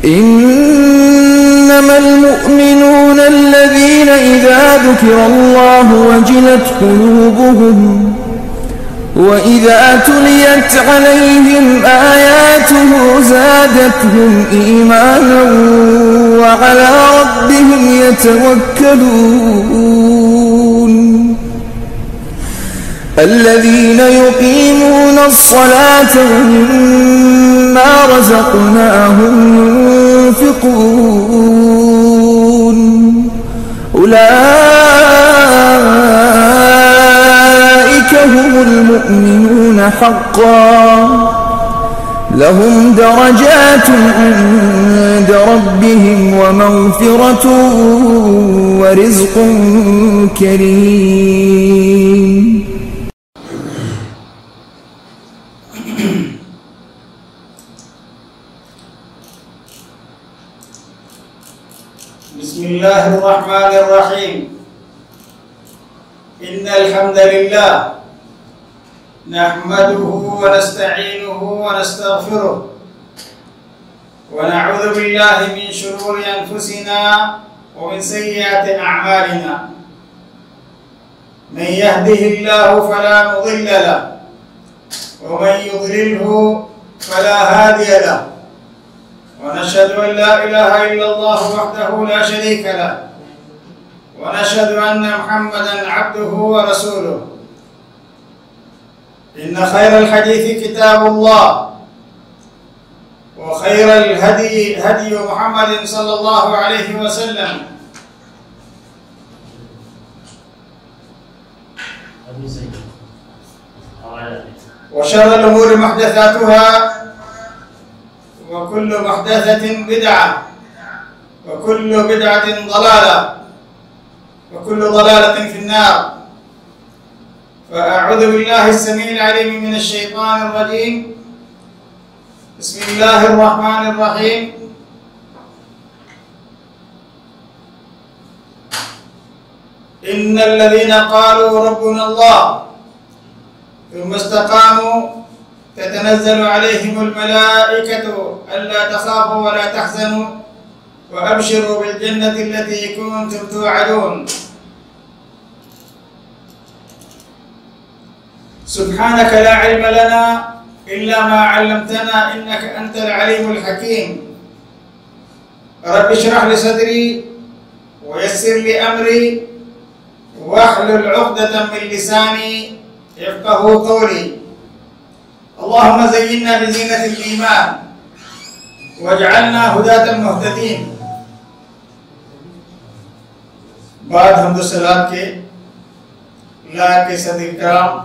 إنما المؤمنون الذين إذا ذكر الله وجلت قلوبهم وإذا تليت عليهم آياته زادتهم إيمانا وعلى ربهم يتوكلون الذين يقيمون الصلاة ومما رزقناهم ينفقون أولئك هم المؤمنون حقا لهم درجات عند ربهم ومغفرة ورزق كريم. بسم الله الرحمن الرحيم. إن الحمد لله نحمده ونستعينه ونستغفره ونعوذ بالله من شرور أنفسنا ومن سيئات أعمالنا. من يهده الله فلا مضل له ومن يضلله فلا هادي له ونشهد أن لا إله إلا الله وحده لا شريك له ونشهد أن محمدا عبده ورسوله. إن خير الحديث كتاب الله وخير الهدي هدي محمد صلى الله عليه وسلم وشر الأمور محدثاتها وكل محدثة بدعة وكل بدعة ضلالة وكل ضلالة في النار. فأعوذ بالله السميع العليم من الشيطان الرجيم. بسم الله الرحمن الرحيم. إن الذين قالوا ربنا الله ثم استقاموا تتنزل عليهم الملائكة ألا تخافوا ولا تحزنوا وأبشروا بالجنة التي كنتم توعدون. سبحانك لا علم لنا إلا ما علمتنا إنك أنت العليم الحكيم. رب اشرح لي صدري ويسر لي أمري واحلل عقدة من لساني يفقهوا قولي. اللهم زينا بزينة الإيمان واجعلنا هداة مهتدين. بعد حمد و صلات کے لا کے صد اکرام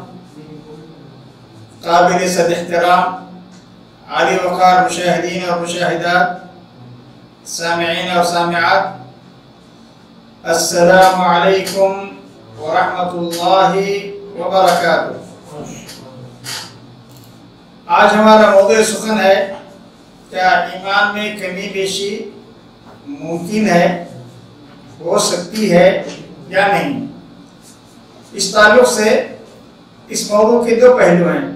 قابل صد احترام عالی وقار مشاہدین اور مشاہدات سامعین اور سامعات، السلام علیکم ورحمۃ اللہ وبرکاتہ۔ آج ہمارا موضوع سخن ہے کیا ایمان میں کمی بیشی ممکن ہے، ہو سکتی ہے یا نہیں۔ اس تعلق سے اس موضوع کے دو پہلو ہیں۔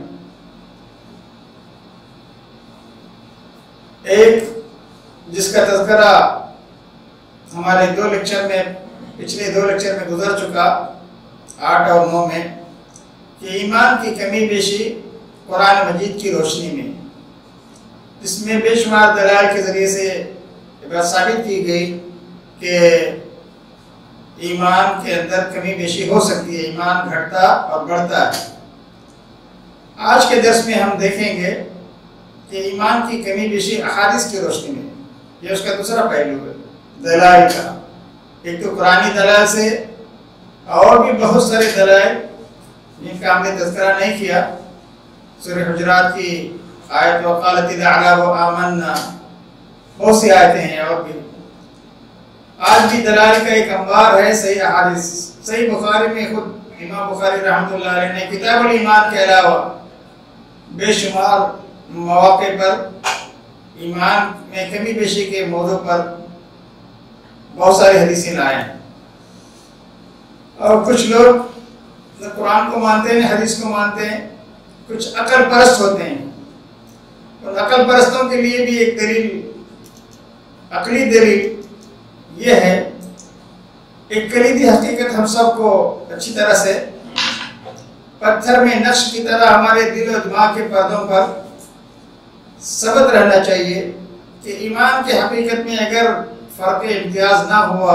ایک جس کا تذکرہ ہمارے پچھلے دو لیکچر میں گزر چکا 8 اور 9 میں، کہ ایمان کی کمی بیشی قرآن مجید کی روشنی میں، اس میں بے شمار دلائل کے ذریعے سے یہ بات ثابت کی گئی کہ ایمان کے اندر کمی بیشی ہو سکتی ہے، ایمان گھٹتا اور بڑھتا ہے۔ آج کے درس میں ہم دیکھیں گے کہ ایمان کی کمی بیشی احادیث کی روشنی میں، یہ اس کا دوسرا پہلو ہے دلائل کا۔ ایک تو قرآنی دلائل سے، اور بھی بہت سارے دلائل جن کا ہم نے تذکرہ نہیں کیا۔ سورہ حجرات کی آیت وقالت الاعراب آمنا، بہت سی آیتیں ہیں اور بھی۔ آج بھی دلائل کا ایک انبار ہے صحیح احادیث۔ صحیح بخاری میں خود امام بخاری رحمۃ اللہ علیہ نے کتاب الایمان کے علاوہ بے شمار مواقع پر ایمان میں کمی بیشی کے موضوع پر بہت سارے حدیثیں لائے ہیں۔ اور کچھ لوگ نہ قرآن کو مانتے ہیں نہ حدیث کو مانتے ہیں، کچھ عقل پرست ہوتے ہیں۔ اور عقل پرستوں کے لیے بھی ایک دلیل عقلی دلیل یہ ہے، ایک کلیدی حقیقت ہم سب کو اچھی طرح سے پتھر میں نقش کی طرح ہمارے دل و دماغ کے پردوں پر ثبت رہنا چاہیے کہ ایمان کی حقیقت میں اگر فرق امتیاز نہ ہوا،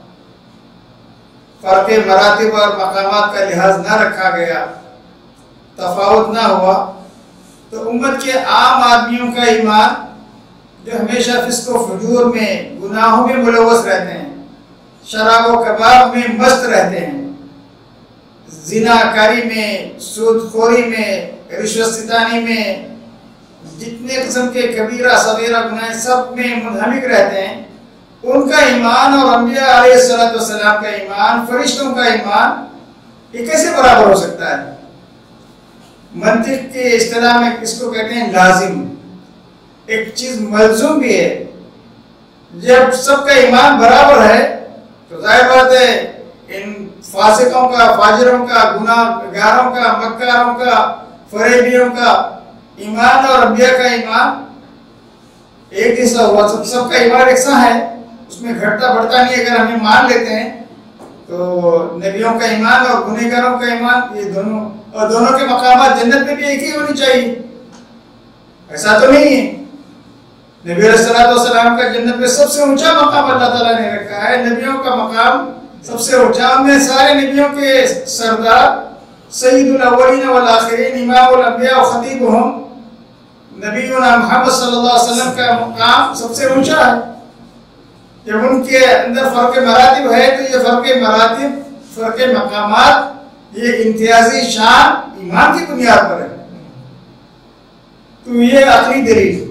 فرق مراتب اور مقامات کا لحاظ نہ رکھا گیا، تفاوت نہ ہوا، تو امت کے عام آدمیوں کا ایمان جو ہمیشہ فسق و فجور میں، گناہوں میں ملوث رہتے ہیں، شراب و کباب میں مست رہتے ہیں، زنا کاری میں، سود خوری میں، رشوت ستانی میں، جتنے قسم کے کبیرہ صغیرہ گناہ سب میں منہمک رہتے ہیں، ان کا ایمان اور انبیاء علیہ السلام کا ایمان، فرشتوں کا ایمان، یہ کیسے برابر ہو سکتا ہے؟ منطق کے اصطلاح میں اس کو کہتے ہیں لازم، ایک چیز ملزوم بھی ہے۔ جب سب کا ایمان برابر ہے تو ظاہر بات ہے ان فاسقوں کا، فاجروں کا، گناہ گاروں کا، مکاروں کا، فریبیوں کا ایمان اور انبیاء کا ایمان ایک جیسا ہوا، سب کا ایمان یکساں ہے، اس میں گھٹتا بڑھتا نہیں۔ اگر ہمیں مان لیتے ہیں تو نبیوں کا ایمان اور گنہگاروں کا ایمان، یہ دونوں کے مقامات جنت میں بھی ایک ہی ہونی چاہیے، ایسا تو نہیں ہے۔ نبی علیہ السلام کا جنت میں سب سے اونچا مقام اللہ تعالیٰ نے رکھا ہے، نبیوں کا مقام سب سے اونچا، میں سارے نبیوں کے سردار، سید الاولین والآخرین، امام الانبیاء و خطیبہم، نبینا محمد صلی اللہ علیہ وسلم کا مقام سب سے اونچا ہے۔ جب ان کے اندر فرق مراتب ہے تو یہ فرق مراتب، فرق مقامات، یہ امتیازی شان ایمان کی بنیاد پر ہے۔ تو یہ عقلی دلیل۔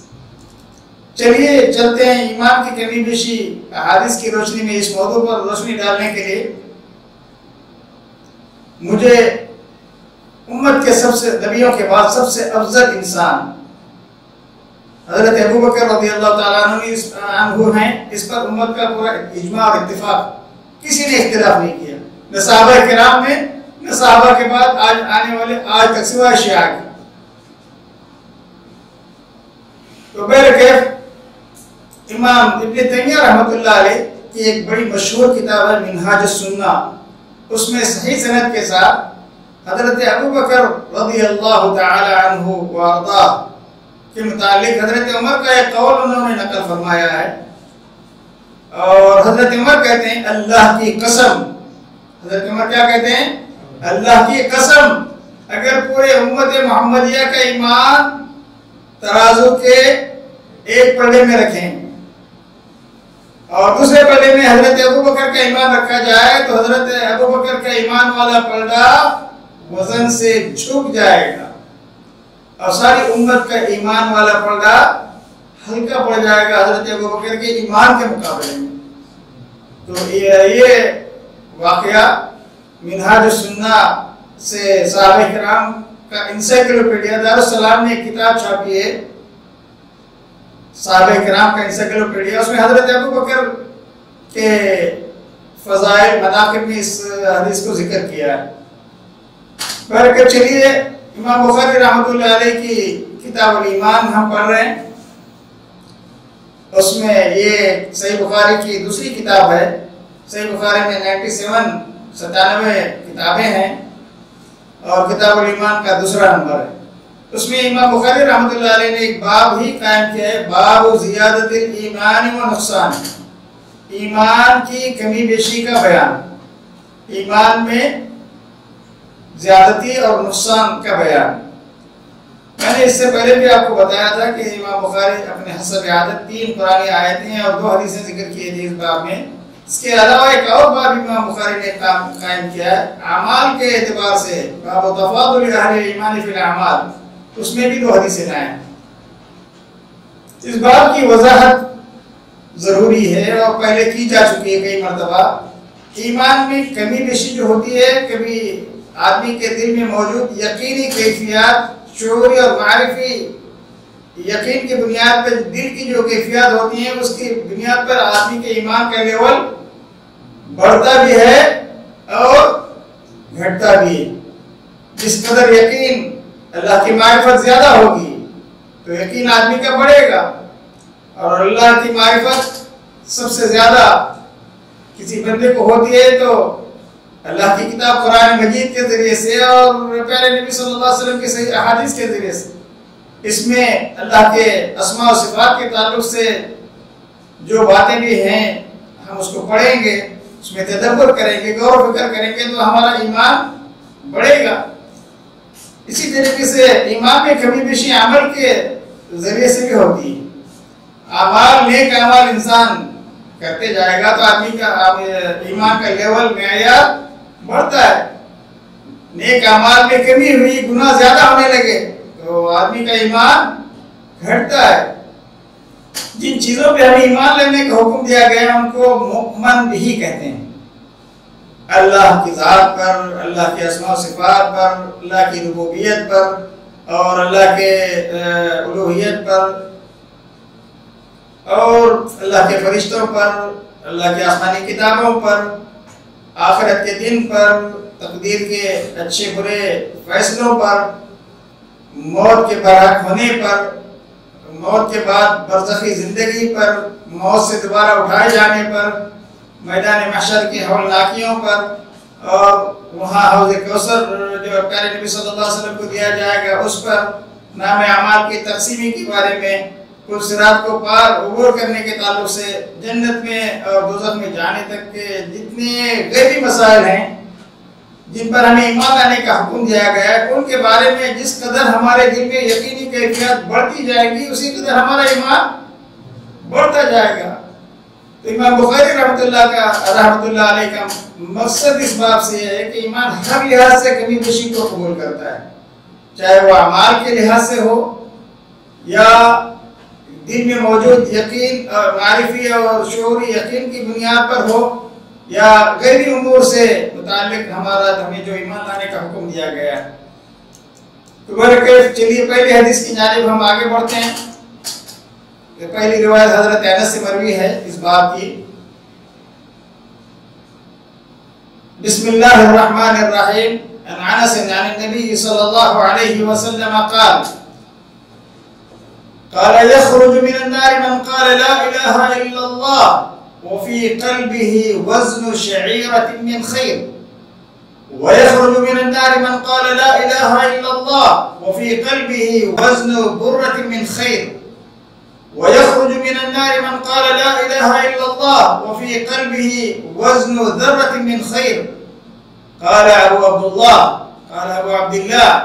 چلیے چلتے ہیں ایمان کی کمی بیشی احادیث کی روشنی میں اس موضوع پر روشنی ڈالنے کے لیے مجھے امت کے سب سے، نبیوں کے بعد سب سے افضل انسان حضرت ابو بکر رضی اللہ تعالیٰ عنہ ہیں، اس پر امت کا پورا اجماع اور اتفاق، کسی نے اختلاف نہیں کیا، نہ صحابہ کرام میں، نہ صحابہ کے بعد آج آنے والے آج تک سوائے شیعہ کے۔ تو بہرکیف امام ابن تیمیہ رحمۃ اللہ علیہ کی ایک بڑی مشہور کتاب ہے منہاج السنہ، اس میں صحیح سند کے ساتھ حضرت ابو بکر رضی اللہ تعالی عنہ وارضاہ کے متعلق حضرت عمر کا ایک قول انہوں نے نقل فرمایا ہے، اور حضرت عمر کہتے ہیں اللہ کی قسم، حضرت عمر کیا کہتے ہیں؟ اللہ کی قسم، اگر پورے امت محمدیہ کا ایمان ترازو کے ایک پلڑے میں رکھیں اور دوسرے پلڑے میں حضرت ابو بکر کا ایمان رکھا جائے تو حضرت ابو بکر کا ایمان والا پلڑا وزن سے جھک جائے گا اور ساری امت کا ایمان والا پلڑا ہلکا پڑ جائے گا حضرت ابو بکر کے ایمان کے مقابلے میں۔ تو یہ واقعہ منہاج السنہ سے صحابہ کرام کا انسائکلوپیڈیا، دارالسلام نے ایک کتاب چھاپی ہے صحابہ کرام کا انسائکلوپیڈیا، اس میں حضرت ابو بکر کے فضائل مناقب میں اس حدیث کو ذکر کیا ہے۔ پھر چلیے امام بخاری رحمۃ اللہ علیہ کی کتاب الایمان ہم پڑھ رہے ہیں، اس میں یہ صحیح بخاری کی دوسری کتاب ہے، صحیح بخاری میں 97 کتابیں ہیں اور کتاب الایمان کا دوسرا نمبر ہے۔ اس میں امام بخاری رحمۃ اللہ علیہ نے ایک باب ہی قائم کیا ہے، باب زیادت الایمان و نقصان، ایمان کی کمی بیشی کا بیان، ایمان میں زیادتی اور نقصان کا بیان۔ میں نے اس سے پہلے بھی آپ کو بتایا تھا کہ امام بخاری اپنے حسب عادت 3 قرآنی آیتیں اور 2 حدیثیں ذکر کی تھی اس باب میں، اس کے علاوہ ایک اور باب امام بخاری نے قائم کیا ہے اعمال کے اعتبار سے، باب تفاضل اہل ایمان فی الاعمال، اس میں بھی 2 حدیثیں لائے ہیں۔ اس باب کی وضاحت ضروری ہے اور پہلے کی جا چکی ہے کئی مرتبہ۔ ایمان میں کمی بیشی جو ہوتی ہے، کبھی آدمی کے دل میں موجود یقینی کیفیات، شعوری اور معرفی یقین کی بنیاد پر دل کی جو کیفیات ہوتی ہیں اس کی بنیاد پر آدمی کے ایمان کا لیول بڑھتا بھی ہے اور گھٹتا بھی ہے۔ جس قدر یقین اللہ کی معرفت زیادہ ہوگی تو یقین آدمی کا بڑھے گا، اور اللہ کی معرفت سب سے زیادہ کسی بندے کو ہوتی ہے تو اللہ کی کتاب قرآن مجید کے ذریعے سے اور پیارے نبی صلی اللہ علیہ وسلم کی صحیح احادیث کے ذریعے سے. اس میں اللہ کے اسماء و صفات کے تعلق سے جو باتیں بھی ہیں ہم اس کو پڑھیں گے، اس میں تدبر کریں گے، غور و فکر کریں گے تو ہمارا ایمان بڑھے گا. اسی طریقے سے ایمان میں کمی بیشی عمل کے ذریعے سے بھی ہوتی ہے. اعمال، نیک اعمال انسان کرتے جائے گا تو آدمی کا ایمان کا لیول، معیار بڑھتا ہے. نیک اعمال میں کمی ہوئی، گناہ زیادہ ہونے لگے تو آدمی کا ایمان گھٹتا ہے. جن چیزوں پہ ہمیں ایمان لینے کا حکم دیا گیا ان کو مؤمن بھی کہتے ہیں. اللہ کی ذات پر، اللہ کے اسماء و صفات پر، اللہ کی ربوبیت پر اور اللہ کے الوہیت پر اور اللہ کے فرشتوں پر، اللہ کے آسمانی کتابوں پر، آخرت کے دن پر، تقدیر کے اچھے برے فیصلوں پر، موت کے برحق ہونے پر، موت کے بعد برزخی زندگی پر، موت سے دوبارہ اٹھائے جانے پر، میدان محشر کی ہولناکیوں پر اور وہاں حوض کوثر جو پیارے نبی صلی اللہ علیہ وسلم کو دیا جائے گا اس پر، نام اعمال کی تقسیمی کے بارے میں، پل صراط کو پار عبور کرنے کے تعلق سے، جنت میں اور دوزخ میں جانے تک کے جتنے غیبی مسائل ہیں جن پر ہمیں ایمان لانے کا حکم دیا گیا ہے، ان کے بارے میں جس قدر ہمارے دل میں یقینی کیفیت بڑھتی جائے گی اسی قدر ہمارا ایمان بڑھتا جائے گا. تو امام بخاری رحمۃ اللہ علیہ کا مقصد اس باب سے یہ ہے کہ ایمان ہر لحاظ سے کمی بیشی کو قبول کرتا ہے، چاہے وہ اعمال کے لحاظ سے ہو یا دل میں موجود یقین اور معرفی اور شعوری یقین کی بنیاد پر ہو یا غیبی امور سے متعلق ہمیں جو ایمان لانے کا حکم دیا گیا ہے. تو چلیے پہلی حدیث کی جانب ہم آگے بڑھتے ہیں. پہلی روایت حضرت انس سے مروی ہے اس باب کی. بسم اللہ الرحمن الرحیم. عن انس عن النبي صلی اللہ علیہ وسلم قال يخرج من النار من قال لا اله الا الله وفي قلبه وزن شعيرة من خير، ويخرج من النار من قال لا اله الا الله وفي قلبه وزن برة من خير، ويخرج من النار من قال لا اله الا الله وفي قلبه وزن ذرة من خير. قال ابو عبد الله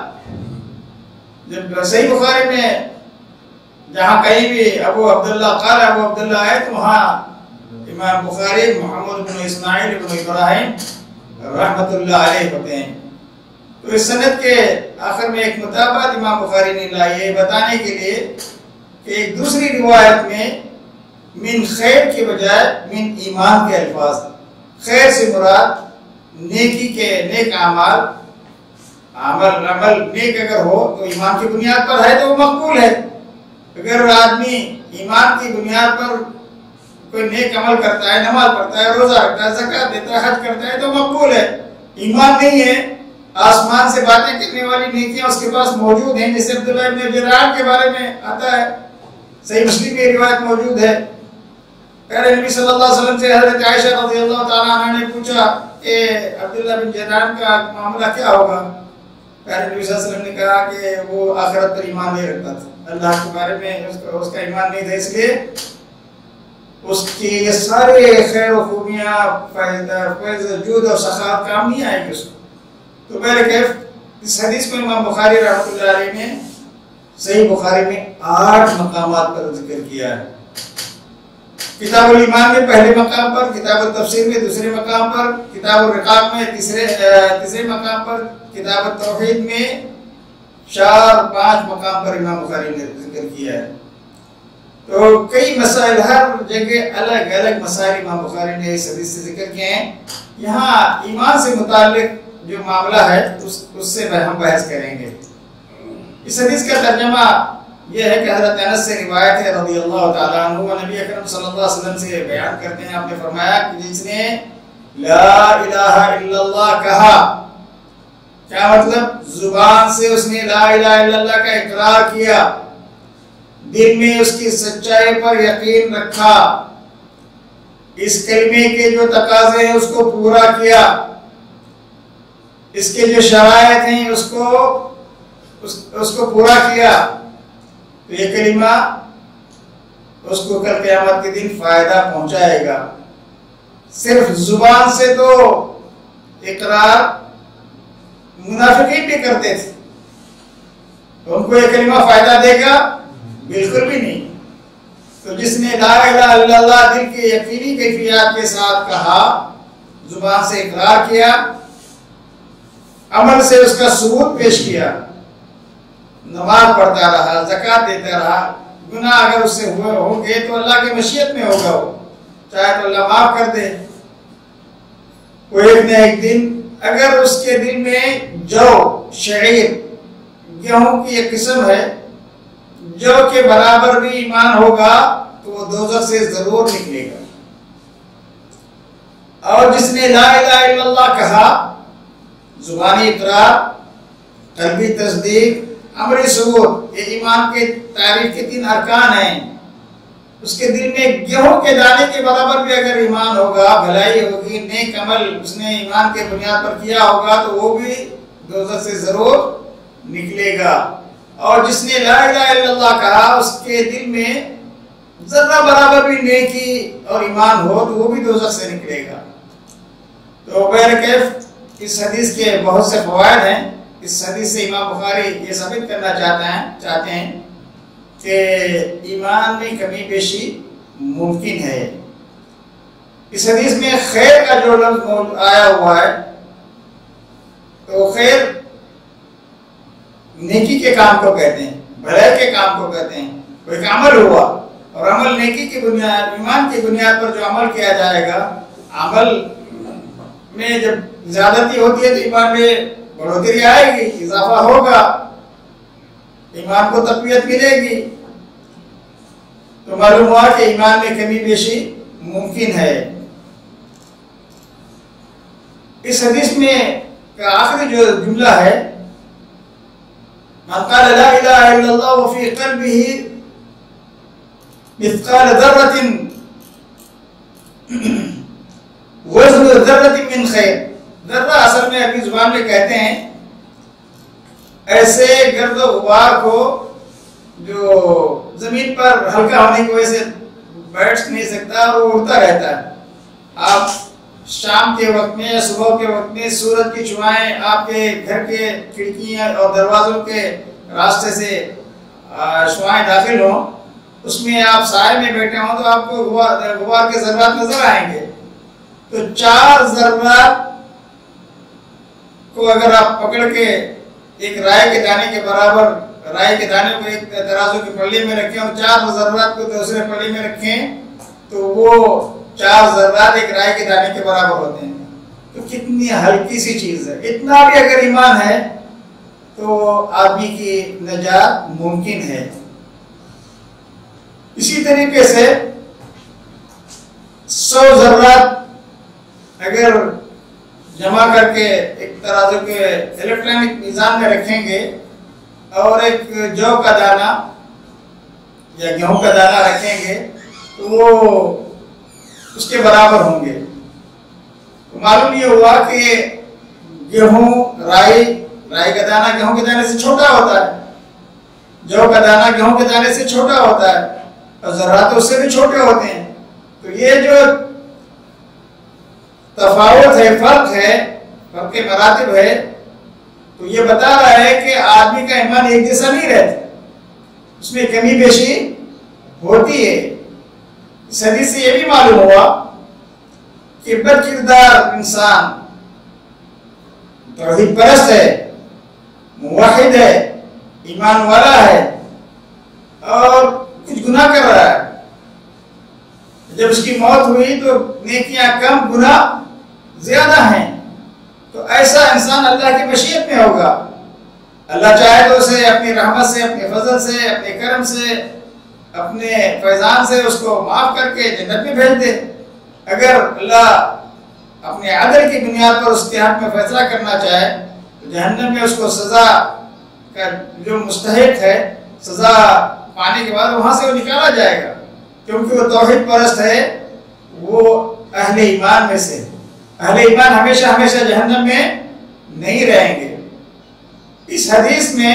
جب صحیح بخاری میں جہاں کہیں بھی ابو عبداللہ ہے تو وہاں امام بخاری محمد بن اسماعیل بن ابراہیم رحمت اللہ علیہ ہوتے ہیں. تو اس سند کے آخر میں ایک مطابقت امام بخاری نے لائی ہے بتانے کے لیے کہ ایک دوسری روایت میں من خیر کے بجائے من ایمان کے الفاظ. خیر سے مراد نیکی کے نیک اعمال، عمل نیک اگر ہو تو ایمان کی بنیاد پر ہے تو وہ مقبول ہے. اگر آدمی ایمان کی بنیاد پر کوئی نیک عمل کرتا ہے، نماز پڑھتا ہے، روزہ رکھتا ہے، زکوٰۃ دیتا ہے، حج کرتا ہے تو مقبول ہے. ایمان نہیں ہے، آسمان سے باتیں کرنے والی نیکیاں اس کے پاس موجود ہیں، جیسے عبداللہ ابن جدعان کے بارے میں آتا ہے، صحیح مسلم میں روایت موجود ہے. پیارے نبی صلی اللہ علیہ وسلم سے حضرت عائشہ رضی اللہ تعالیٰ عنہ نے پوچھا کہ عبداللہ بن جدعان کا معاملہ کیا ہوگا؟ پیارے نبی صلی اللہ علیہ وسلم نے کہا کہ وہ آخرت پر ایمان نہیں رکھتا تھا، اللہ کے بارے میں اس کا ایمان نہیں تھا، اس لیے اس کی یہ سارے خیر و خوبیاں، فیض جود اور سخاوت کام نہیں آئے گی اس کو. تو بہرکیف اس حدیث کو امام بخاری رحمۃ اللہ علیہ نے صحیح بخاری میں 8 مقامات پر ذکر کیا ہے. کتاب الایمان میں پہلے مقام پر، کتاب التفسیر میں دوسرے مقام پر، کتاب الرقاق میں تیسرے مقام پر، کتاب التوحید میں 4-5 مقام پر امام بخاری نے ذکر کیا ہے. تو کئی مسائل، ہر جگہ الگ الگ مسائل امام بخاری نے اس حدیث سے ذکر کیے ہیں. یہاں ایمان سے متعلق جو معاملہ ہے اس سے ہم بحث کریں گے. اس حدیث کا ترجمہ یہ ہے کہ حضرت انس سے روایت ہے رضی اللہ تعالیٰ عنہ، نبی اکرم صلی اللہ علیہ وسلم سے بیان کرتے ہیں، آپ نے فرمایا کہ جس نے لا الہ الا اللہ کہا، کیا مطلب؟ زبان سے اس نے لا الہ الا اللہ کا اقرار کیا، دل میں اس کی سچائی پر یقین رکھا، اس کلمے کے جو تقاضے ہیں اس کو پورا کیا، اس کے جو شرائط ہیں اس کو پورا کیا، تو یہ کلمہ اس کو کل قیامت کے دن فائدہ پہنچائے گا۔ صرف زبان سے تو اقرار منافقین بھی کرتے تھے، تو ان کو یہ کلمہ فائدہ دے گا؟ بالکل بھی نہیں۔ تو جس نے لا الہ الا اللہ دل کے یقینی کیفیات کے ساتھ کہا، زبان سے اقرار کیا، عمل سے اس کا ثبوت پیش کیا، نماز پڑھتا رہا، زکوٰۃ دیتا رہا، گناہ اگر اس سے ہوئے ہوں گے تو اللہ کی مشیت میں ہوگا، وہ چاہے تو اللہ معاف کر دے۔ وہ ایک نہ ایک دن اگر اس کے دل میں جو شعیر گیہوں کی ایک قسم ہے، جو کے برابر بھی ایمان ہوگا تو وہ دوزخ سے ضرور نکلے گا۔ اور جس نے لا الہ الا اللہ کہا، زبانی اقرار، قلبی تصدیق، عملی ثبوت، یہ ایمان کے تعریف کے 3 ارکان ہیں، اس کے دل میں گیہوں کے دانے کے برابر بھی اگر ایمان ہوگا، بھلائی ہوگی، نیک عمل اس نے ایمان کے بنیاد پر کیا ہوگا تو وہ بھی دوزخ سے ضرور نکلے گا۔ اور جس نے لا الہ الا اللہ کہا، اس کے دل میں ذرہ برابر بھی نیکی اور ایمان ہو تو وہ بھی دوزخ سے نکلے گا۔ تو بہرکیف اس حدیث کے بہت سے فوائد ہیں۔ اس حدیث سے امام بخاری یہ ثابت کرنا چاہتے ہیں کہ ایمان میں کمی بیشی ممکن ہے۔ اس حدیث میں خیر کا جو لفظ آیا ہوا ہے، تو خیر نیکی کے کام کو کہتے ہیں، بھلائی کے کام کو کہتے ہیں۔ وہ ایک عمل ہوا، اور عمل نیکی کی بنیاد، ایمان کی بنیاد پر جو عمل کیا جائے گا، عمل میں جب زیادتی ہوتی ہے تو ایمان میں بڑھوتری آئے گی، اضافہ ہوگا، ایمان کو تقویت ملے گی۔ تو معلوم ہوا کہ ایمان میں کمی بیشی ممکن ہے۔ اس حدیث میں کا آخری جو جملہ ہے، من قال لا الہ الا اللہ وفی قلبہ مثقال ذرۃ وزن ذرۃ من خیر، ذرہ اصل میں اپنی زبان میں کہتے ہیں ایسے گرد و غبار کو جو زمین پر ہلکا ہونے کی وجہ سے بیٹھ نہیں سکتا اور وہ اڑتا رہتا ہے۔ آپ شام کے وقت میں یا صبح کے وقت میں سورج کی شعاعیں آپ کے گھر کے کھڑکیاں اور دروازوں کے راستے سے شعاعیں داخل ہوں، اس میں آپ سائے میں بیٹھے ہوں تو آپ کو غبار کے ذرات نظر آئیں گے۔ تو 4 ذرات کو اگر آپ پکڑ کے ایک رائے کے دانے کے برابر، رائے کے دانے کو ایک ترازو کی پلڑی میں رکھیں اور 4 ذرات کو دوسرے پلڑی میں رکھیں تو وہ 4 ذرات ایک رائے کے دانے کے برابر ہوتے ہیں۔ تو کتنی ہلکی سی چیز ہے، اتنا بھی اگر ایمان ہے تو آدمی کی نجات ممکن ہے۔ اسی طریقے سے 100 ذرات اگر جمع کر کے ایک ترازو کے الیکٹرانک میزان میں رکھیں گے اور ایک جو کا دانہ یا گیہوں کا دانہ رکھیں گے تو وہ اس کے برابر ہوں گے۔ تو معلوم یہ ہوا کہ گیہوں رائی کا دانہ گیہوں کے دانے سے چھوٹا ہوتا ہے، جو کا دانہ گیہوں کے دانے سے چھوٹا ہوتا ہے، اور ذرات اس سے بھی چھوٹے ہوتے ہیں۔ تو یہ جو تفاوت ہے، فرق ہے، فرق کے مراتب ہے، تو یہ بتا رہا ہے کہ آدمی کا ایمان ایک جیسا نہیں رہتا، اس میں کمی بیشی ہوتی ہے۔ اس حدیث سے یہ بھی معلوم ہوا کہ بد کردار انسان توحید پرست ہے، موحد ہے، ایمان والا ہے اور کچھ گناہ کر رہا ہے، جب اس کی موت ہوئی تو نیکیاں کم، گناہ زیادہ ہیں، تو ایسا انسان اللہ کی مشیت میں ہوگا۔ اللہ چاہے تو اسے اپنی رحمت سے، اپنے فضل سے، اپنے کرم سے، اپنے فیضان سے اس کو معاف کر کے جنت میں بھیج دے۔ اگر اللہ اپنے عدل کی بنیاد پر اس کے حق میں فیصلہ کرنا چاہے تو جہنم میں اس کو سزا کا جو مستحق ہے، سزا پانے کے بعد وہاں سے وہ نکالا جائے گا، کیونکہ وہ توحید پرست ہے، وہ اہل ایمان میں سے۔ اہل ایمان ہمیشہ ہمیشہ جہنم میں نہیں رہیں گے۔ اس حدیث میں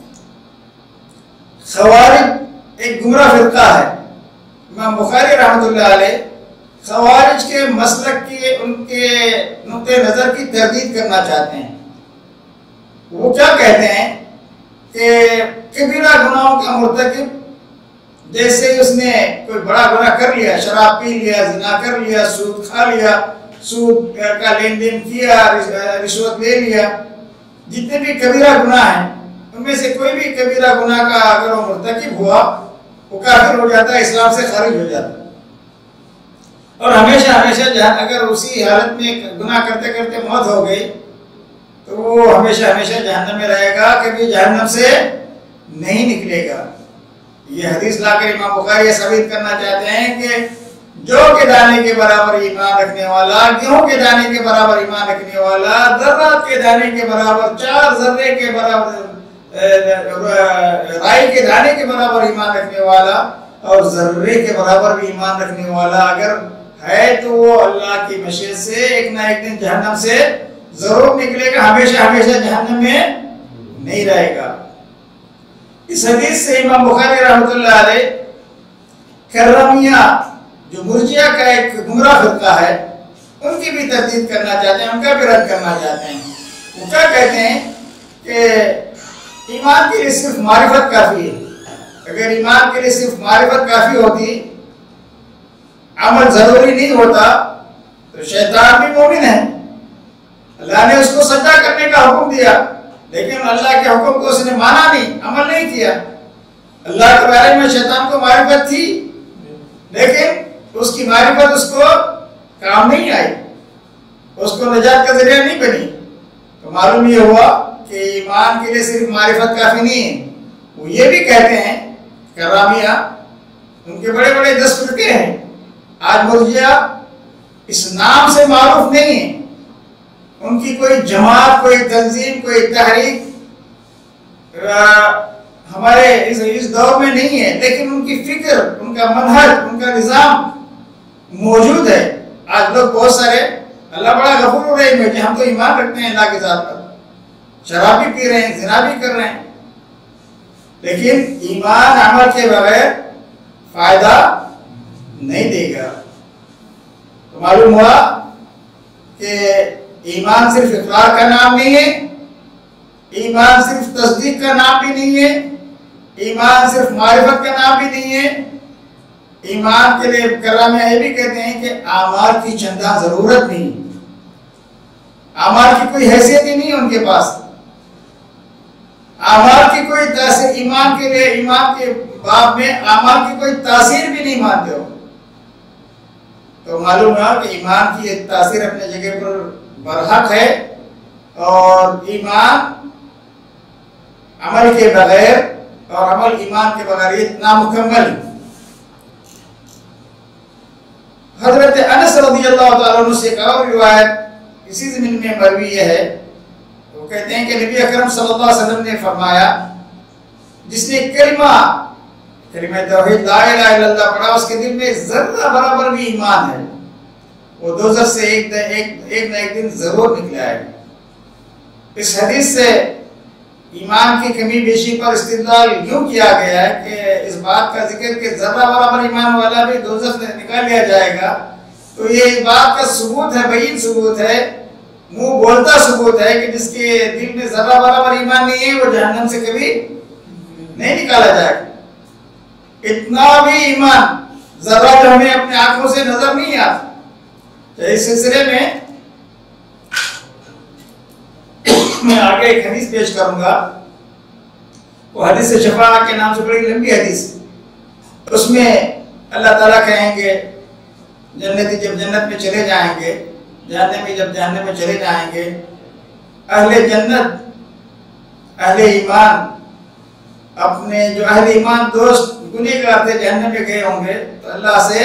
خوارج ایک گمراہ فرقہ ہے۔ امام بخاری رحمۃ اللہ علیہ خوارج کے مسلک کی، ان کے نقطۂ نظر کی تردید کرنا چاہتے ہیں۔ وہ کیا کہتے ہیں کہ کبیرہ گناہوں کا مرتکب، جیسے اس نے کوئی بڑا گناہ کر لیا، شراب پی لیا، زنا کر لیا، سود کھا لیا، سود کا لین دین کیا، رشوت لے لیا، جتنے بھی کبیرہ گناہ ہیں ان میں سے کوئی بھی کبیرہ گناہ کا اگر وہ مرتکب ہوا وہ کافر ہو جاتا ہے، اسلام سے خارج ہو جاتا ہے، اور ہمیشہ ہمیشہ اگر اسی حالت میں گناہ کرتے کرتے موت ہو گئی تو وہ ہمیشہ ہمیشہ جہنم میں رہے گا، کبھی جہنم سے نہیں نکلے گا۔ یہ حدیث لا کر امام بخاری یہ ثابت کرنا چاہتے ہیں کہ جو کے دانے کے برابر ایمان رکھنے والا، گیہوں کے دانے کے برابر ایمان رکھنے والا، ذرات کے دانے کے برابر، 4 ذرے کے برابر، رائی کے دانے کے برابر ایمان رکھنے والا اور ذرے کے برابر بھی ایمان رکھنے والا اگر ہے تو وہ اللہ کی مشیت سے ایک نہ ایک دن جہنم سے ضرور نکلے گا، ہمیشہ ہمیشہ جہنم میں نہیں رہے گا۔ اس حدیث سے امام بخاری رحمۃ اللہ علیہ کرمیہ جو مرجیہ کا ایک گمراہ فرقہ ہے ان کی بھی تردید کرنا چاہتے ہیں، ان کا بھی رد کرنا چاہتے ہیں۔ وہ کیا کہتے ہیں کہ ایمان کے لیے صرف معرفت کافی ہے۔ اگر ایمان کے لیے صرف معرفت کافی ہوتی، عمل ضروری نہیں ہوتا، تو شیطان بھی مومن ہے، اللہ نے اس کو سجدہ کرنے کا حکم دیا لیکن اللہ کے حکم کو اس نے مانا نہیں، عمل نہیں کیا۔ اللہ کے بارے میں شیطان کو معرفت تھی لیکن اس کی معرفت اس کو کام نہیں آئی، اس کو نجات کا ذریعہ نہیں بنی۔ تو معلوم یہ ہوا کہ ایمان کے لیے صرف معرفت کافی نہیں ہے۔ وہ یہ بھی کہتے ہیں کرامیہ، ان کے بڑے بڑے 10 فرقے ہیں، آج مرجیہ اس نام سے معروف نہیں ہے، ان کی کوئی جماعت، کوئی تنظیم، کوئی تحریک ہمارے اس دور میں نہیں ہے، لیکن ان کی فکر، ان کا منہج، ان کا نظام موجود ہے۔ آج لوگ بہت سارے اللہ بڑا غفور رحیم ہے کہ ہم تو ایمان رکھتے ہیں اللہ کے ذات پر، شراب بھی پی رہے ہیں، زنا بھی کر رہے ہیں، لیکن ایمان عمل کے بغیر فائدہ نہیں دے گا۔ تو معلوم ہوا کہ ایمان صرف اقرار کا نام نہیں ہے، ایمان صرف تصدیق کا نام بھی نہیں ہے، ایمان صرف معرفت کا نام بھی نہیں ہے۔ ایمان کے لیے کرامیہ یہ بھی کہتے ہیں کہ اعمال کی چندہ ضرورت نہیں، اعمال کی کوئی حیثیت ہی نہیں ان کے پاس، اعمال کی کوئی تاثیر ایمان کے لیے، ایمان کے باب میں اعمال کی کوئی تاثیر بھی نہیں مانتے ہو۔ تو معلوم ہوا کہ ایمان کی ایک تاثیر اپنے جگہ پر برحق ہے، اور ایمان عمل کے بغیر اور عمل ایمان کے بغیر یہ نامکمل۔ حضرت انس رضی اللہ تعالیٰ عنہ سے ایک اور روایت اسی زمین میں مروی یہ ہے، وہ کہتے ہیں کہ نبی اکرم صلی اللہ علیہ وسلم نے فرمایا جس نے کلمہ توحید لا الہ الا اللہ پڑھا، اس کے دل میں ذرہ برابر بھی ایمان ہے، وہ دوزخ سے ایک نہ ایک دن ضرور نکل آئے گا۔ اس حدیث سے ایمان کی کمی بیشی پر استدلال یوں کیا گیا ہے کہ اس بات کا ذکر کہ ذرہ برابر ایمان والا بھی دوزخ سے نکال لیا جائے گا، تو یہ اس بات کا ثبوت ہے، بین ثبوت ہے، منہ بولتا ثبوت ہے کہ جس کے دل میں ذرہ برابر ایمان نہیں ہے وہ جہنم سے کبھی نہیں نکالا جائے گا۔ اتنا بھی ایمان ذرہ جو ہمیں اپنے آنکھوں سے نظر نہیں آتا۔ اس سلسلے میں آگے ایک حدیث پیش کروں گا، وہ حدیث شفاعہ کے نام سے بڑی لمبی حدیث ہے۔ اس میں اللہ تعالیٰ کہیں گے جنتی جب جنت میں چلے جائیں گے، جہنمی جب جہنم میں چلے جائیں گے، اہل جنت، اہل ایمان اپنے جو اہل ایمان دوست گنہگار تھے جہنم میں گئے ہوں گے تو اللہ سے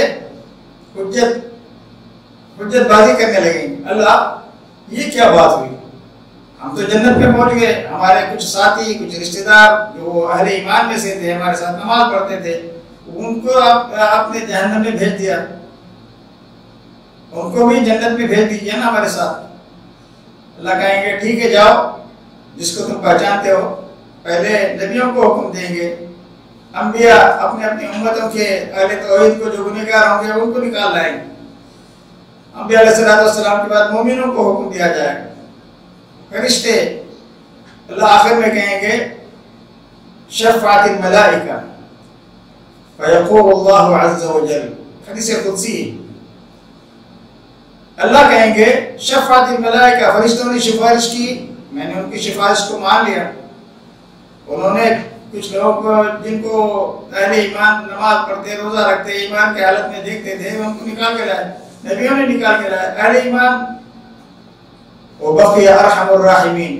حجت بازی کرنے لگیں گے، اللہ یہ کیا بات ہوئی، ہم تو جنت میں پہنچ گئے. ہمارے کچھ ساتھی کچھ رشتہ دار جو اہل ایمان میں سے تھے ہمارے ساتھ نماز پڑھتے تھے ان کو آپ نے جہنم میں بھیج دیا. ان کو بھی جنت میں بھیج دیجیے نا ہمارے ساتھ. اللہ کہیں گے ٹھیک ہے جاؤ جس کو تم پہچانتے ہو. پہلے نبیوں کو حکم دیں گے. انبیاء اپنے اپنی امتوں کے اہل توحید کو جو گنہگار ہوں گے ان کو نکال لائیں گے. انبیاء علیہ السلام کے بعد مومنوں کو حکم دیا جائے گا. فرشتے اللہ آخر میں کہیں گے شفاعت الملائکہ فیقول اللہ عز و جل. حدیث قدسی اللہ کہیں گے شفاعت الملائکہ فرشتوں نے سفارش کی میں نے ان کی سفارش کو مان لیا. انہوں نے کچھ لوگ جن کو اہل ایمان نماز پڑھتے روزہ رکھتے ایمان کی حالت میں دیکھتے تھے ان کو نکال کے لائے. نبیوں نے نکال کے لائے. اہل ایمان وبقي ارحم الراحمین.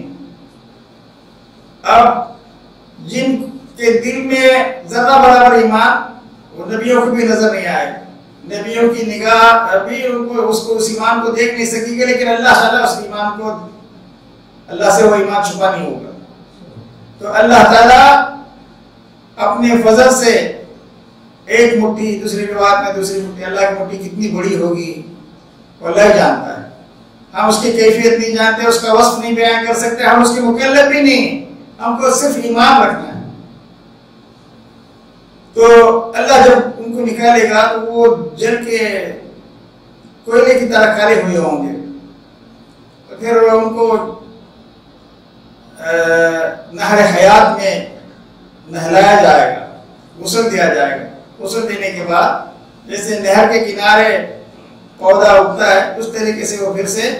اب جن کے دل میں ذرہ برابر ایمان وہ نبیوں کو بھی نظر نہیں آئے. نبیوں کی نگاہ ابھی ان کو اس ایمان کو دیکھ نہیں سکی گے لیکن اللہ تعالیٰ اس ایمان کو اللہ سے وہ ایمان چھپا نہیں ہوگا. تو اللہ تعالیٰ اپنے فضل سے ایک مٹھی دوسری روایت میں دوسری مٹھی اللہ کی مٹھی کتنی بڑی ہوگی وہ اللہ جانتا ہے. ہم اس کی کیفیت نہیں جانتے اس کا وصف نہیں بیان کر سکتے. ہم اس کے مکلف بھی نہیں. ہم کو صرف ایمان رکھنا ہے. تو اللہ جب ان کو نکالے گا تو وہ جل کے کوئلے کی طرح کالے ہوئے ہوں گے. تو پھر ان کو نہر حیات میں نہلایا جائے گا غسل دیا جائے گا. غسل دینے کے بعد جیسے نہر کے کنارے پودا اگتا ہے اس طریقے سے وہ پھر سے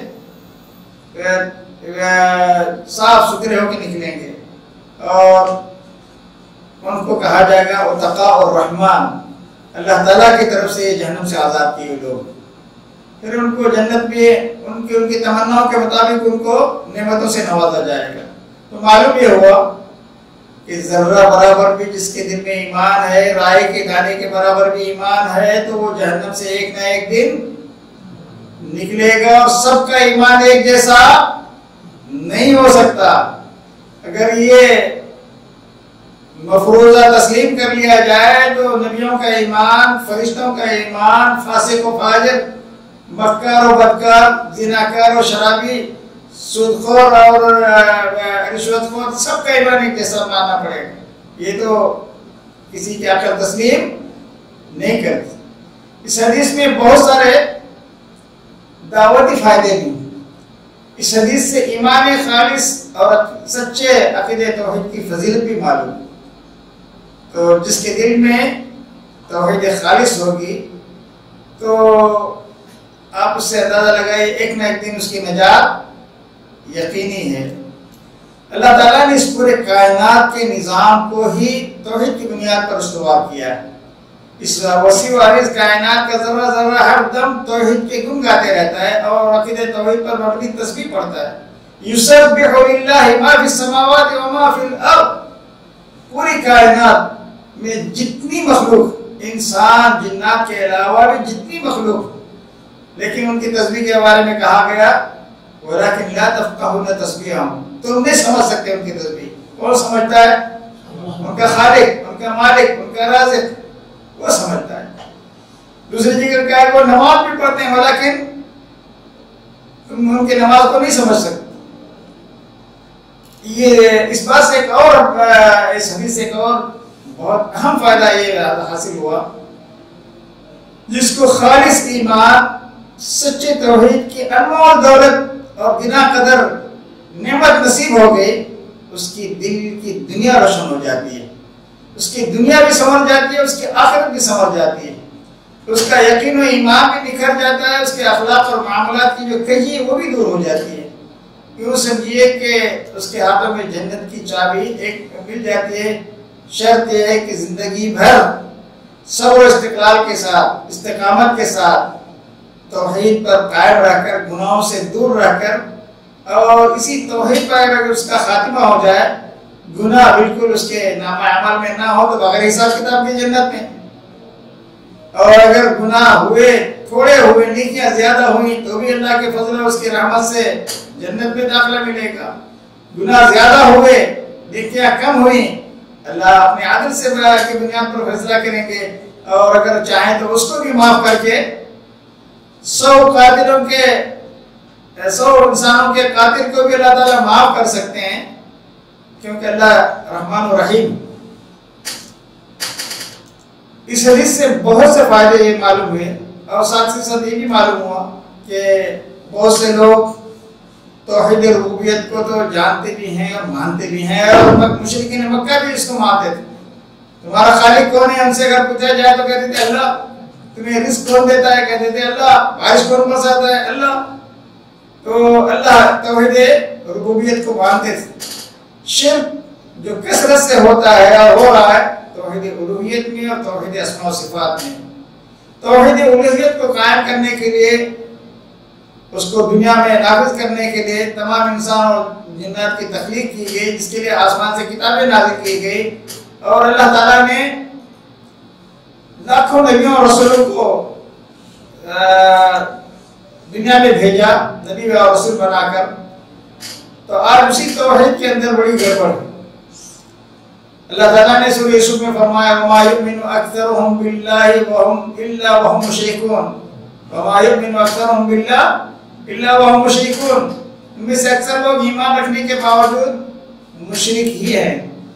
صاف ستھرے ہو کے نکلیں گے. اور ان کو کہا جائے گا اتقاء الرحمن اللہ تعالیٰ کی طرف سے جہنم سے آزاد کیے ہوئے لوگ. پھر ان کو جنت میں ان کی تمناؤں کے مطابق ان کو نعمتوں سے نوازا جائے گا. تو معلوم یہ ہوا کہ ذرہ برابر بھی جس کے دل میں ایمان ہے رائے کے دانے کے برابر بھی ایمان ہے تو وہ جہنم سے ایک نہ ایک دن نکلے گا. اور سب کا ایمان ایک جیسا نہیں ہو سکتا. اگر یہ مفروضہ تسلیم کر لیا جائے تو نبیوں کا ایمان فرشتوں کا ایمان فاسق و فاجر مکار و بدکار زناکار و شرابی سودخور اور رشوت خور سب کا ایمان ایک جیسا ماننا پڑے گا. یہ تو کسی کی عقل تسلیم نہیں کرتی. اس حدیث میں بہت سارے دعوتی فائدے بھی. اس حدیث سے ایمان خالص اور سچے عقیدہ توحید کی فضیلت بھی معلوم. تو جس کے دل میں توحید خالص ہوگی تو آپ اس سے اندازہ لگائے ایک نہ ایک دن اس کی نجات یقینی ہے. اللہ تعالیٰ نے اس پورے کائنات کے نظام کو ہی توحید کی بنیاد پر استوار کیا ہے. اس وسیع و عریض کائنات کا ذرہ ذرہ ہر دم توحید کے گن گاتے رہتا ہے اور عقیدہ توحید پر مبنی تسبیح پڑھتا ہے. یسبح للہ ما فی السماوات و ما فی الارض. پوری کائنات میں جتنی مخلوق انسان جنات کے علاوہ بھی جتنی مخلوق لیکن ان کی تسبیح کے بارے میں کہا گیا وَلَكِنْ لَا تَفْقَهُونَ تَسْبِيحَهُمْ. تم نہیں سمجھ سکتے ان کی تسبیح. کون سمجھتا ہے؟ ان کا خالق ان کا مالک ان کا رازق وہ سمجھتا ہے. دوسری جگہ کہا ہے وہ نماز بھی پڑھتے ہیں ولیکن تم ان کی نماز کو نہیں سمجھ سکتے. یہ اس بات سے ایک اور اس حدیث سے ایک اور بہت اہم فائدہ یہ حاصل ہوا جس کو خالص ایمان سچے توحید کی انمول دولت اور بنا قدر نعمت نصیب ہو گئی اس کی دل کی دنیا روشن ہو جاتی ہے. اس کی دنیا بھی سنور جاتی ہے اس کی آخرت بھی سنور جاتی ہے. اس کا یقین و ایمان بھی نکھر جاتا ہے. اس کے اخلاق اور معاملات کی جو کہی ہے وہ بھی دور ہو جاتی ہے. کیوں سمجھیے کہ اس کے ہاتھوں میں جنت کی چابی ایک مل جاتی ہے. شرط یہ ہے کہ زندگی بھر صبر و استقلال کے ساتھ استقامت کے ساتھ توحید پر قائم رہ کر گناہوں سے دور رہ کر اور اسی توحید پر اگر اس کا خاتمہ ہو جائے گناہ بالکل اس کے نامہ اعمال میں نہ ہو تو بغیر حساب کتاب کی جنت میں. اور اگر گناہ ہوئے تھوڑے ہوئے نیکیاں زیادہ ہوئی تو بھی اللہ کے فضل اور اس کی رحمت سے جنت میں داخلہ ملے گا. गुनाह ज्यादा हुए, नेकियां कम हुई, अल्लाह अपने आदल से की बुनियाद पर फैसला करेंगे और अगर चाहें तो उसको भी माफ करके 100 इंसानों के कातिल को भी अल्लाह ताला माफ कर सकते हैं, क्योंकि अल्लाह रहमान और रहीम। इस हदीस से बहुत से फायदे ये मालूम हुए और साथ ही साथ ये भी मालूम हुआ कि बहुत से लोग तौहीद रुबूबियत को तो जानते भी हैं और मानते भी हैं, और मुशरिकीन मक्का भी इसको मानते थे। तुम्हारा खालिक कौन है, हमसे अगर पूछा जाए तो कहते थे अल्लाह। तुम्हें रिस्क कौन देता है, कहते थे अल्लाह। बारिश कौन बरसाता है, अल्लाह। तो अल्लाह तौहीद रुबूबियत को मानते थे। शिर्क जो कसरत से होता है और हो रहा है तौहीद उलूहियत में और तौहीद अस्मा व सिफात में। तौहीद उलूहियत को कायम करने के लिए, उसको दुनिया में नाफिज करने के लिए तमाम इंसान और जिन्नात की तख्लीक की गई, जिसके लिए आसमान से किताबें नाज़िल की गई और अल्लाह ताला ने लाखों नबियों और रसूलों को दुनिया में भेजा, नबी और रसूल बनाकर। तो आज उसी तौहीद के अंदर बड़ी गड़बड़ है। अल्लाह ताला ने सूरह यूसुफ में फरमाया, वमा युमिनु अक्सरुहुम बिल्लाहि वहुम इल्ला वहुम मुशरिकून, वमा युमिनु अक्सरुहुम बिल्लाहि इल्ला वहुम मुशरिकून। उनमें से अक्सर लोग ईमान रखने के बावजूद मुशरिक ही हैं।